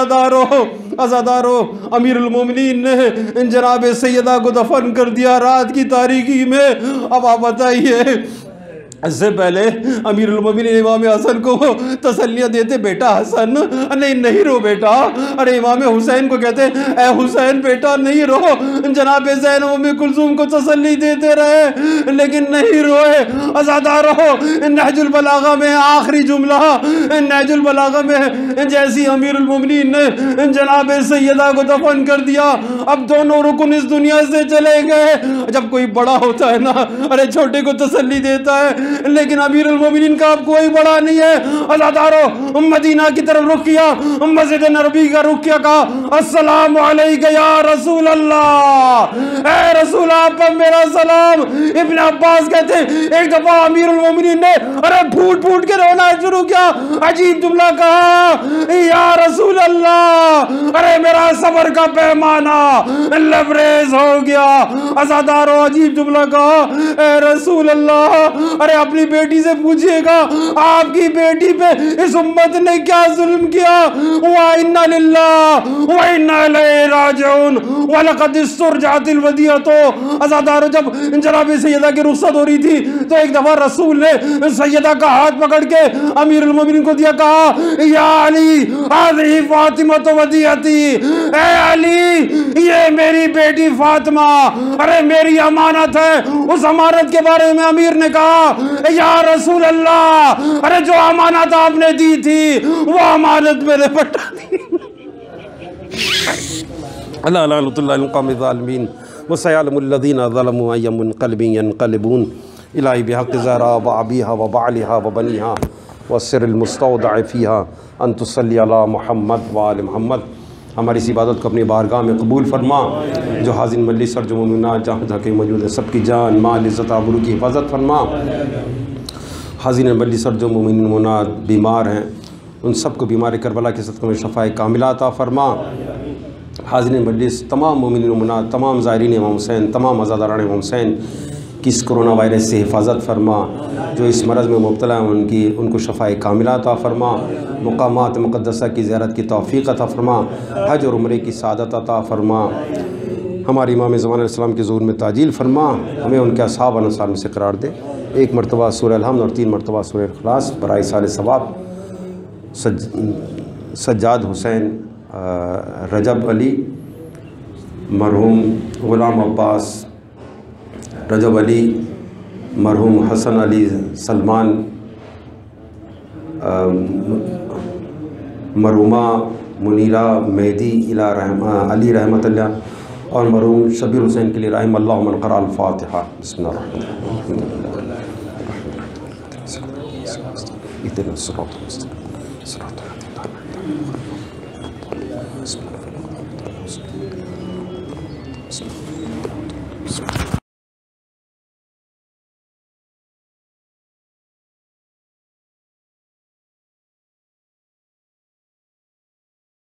عزادارو، امیر المومنین نے جناب سیدہ کو دفن کر دیا رات کی تاریکی میں. اب آپ بتائیے، اس سے پہلے امیر المومنین امام حسن کو تسلیاں دیتے بیٹا حسن نہیں رو بیٹا. ارے امام حسین کو کہتے اے حسین بیٹا نہیں رو. جناب زینب ام کلثوم کو تسلی دیتے رہے لیکن نہیں روئے. عزادارو، نہج البلاغہ میں آخری جملہ، نہج البلاغہ میں جیسی امیر المومنین نے جناب سیدہ کو دفن کر دیا اب دونوں رکن اس دنیا سے چلے گئے. جب کوئی بڑا ہوتا ہے نا ارے چھوٹے کو تسلی دیتا ہے، لیکن امیر المومنین کا اب کوئی بڑا نہیں ہے. عزادارو، مدینہ کی طرف رخ کیا، مسجد نبوی کا رخ کیا، کہا السلام علیکہ یا رسول اللہ، اے رسول آپ پر میرا سلام. ابن عباس کہتے ایک دفعہ امیر المومنین نے ارے پھوٹ پھوٹ کے رونا شروع کیا. عجیب جملہ کہا یا رسول اللہ ارے میرا صبر کا پیمانہ لبریز ہو گیا. عزادارو، عجیب جملہ کہا اے رسول اللہ ارے اپنی بیٹی سے پوچھئے گا آپ کی بیٹی پہ اس امت نے کیا ظلم کیا. وَإِنَّا لِلَّهِ وَإِنَّا إِلَيْهِ رَاجِعُونَ وَلَقَدِ اسْتُرْجَعَتِ الْوَدِيَةُ. عزادارو، جب جناب سیدہ کی رخصت ہو رہی تھی تو ایک دفعہ رسول نے سیدہ کا ہاتھ پکڑ کے امیر المومنین کو دیا، کہا یا علی هذه فاطمة ودیعتی، اے علی یہ میری بیٹی فاطمہ ارے میری امانت ہے. اس امانت کے بارے میں امیر نے کہا یا رسول اللہ ارے جو امانت آپ نے دی تھی وہ امانت میرے پٹا دی. اللہ لعنت اللہ القوم الظالمین وسيعلم الذين ظلموا أي منقلب ينقلبون. إلهي بحق زهرا وأبيها وبعلها وبنيها والسر المستودع فيها أن تصلي على محمد وآل محمد. ہماری اس عبادت کو اپنی بارگاہ میں قبول فرما. جو حاضر مجلس اور جو مومنات جہاں جہاں کے موجود ہیں سب کی جان مال عزت آبرو کی حفاظت فرما. حاضر مجلس اور جو مومنات بیمار ہیں ان سب کو بیمار کربلا کے صدقے میں شفاء کاملہ عطا فرما۔ حاضرین مجلس، تمام مومنین و مومنات، تمام زائرین امام حسین، تمام عزاداران امام حسین کی اس کرونا وائرس سے حفاظت فرما۔ جو اس مرض میں مبتلا ہیں ان کو شفاء کاملہ عطا فرما۔ مقامات مقدسہ کی زیارت کی توفیق عطا فرما۔ حج اور عمرے کی سعادت عطا فرما۔ ہمارے امام زمان علیہ السلام کے ظہور میں تعجیل فرما۔ ہمیں ان کے اصحاب و انصار میں سے قرار دے۔ 1 مرتبہ سورہ الحمد اور 3 مرتبہ سورہ اخلاص برائے سال ثواب۔ سجاد حسین رجب علی، مرحوم غلام عباس رجب علی، مرحوم حسن علی سلمان، مرحومہ منیرہ مہدی علی رحمۃ اللہ، اور مرحوم شبیر حسین کے لیے رحم اللہ من قرأ الفاتحہ۔ بسم اللہ الرحمن الرحیم۔ اهدنا الصراط المستقيم صراط الذين أنعمت عليهم غير المغضوب عليهم ولا الضالين۔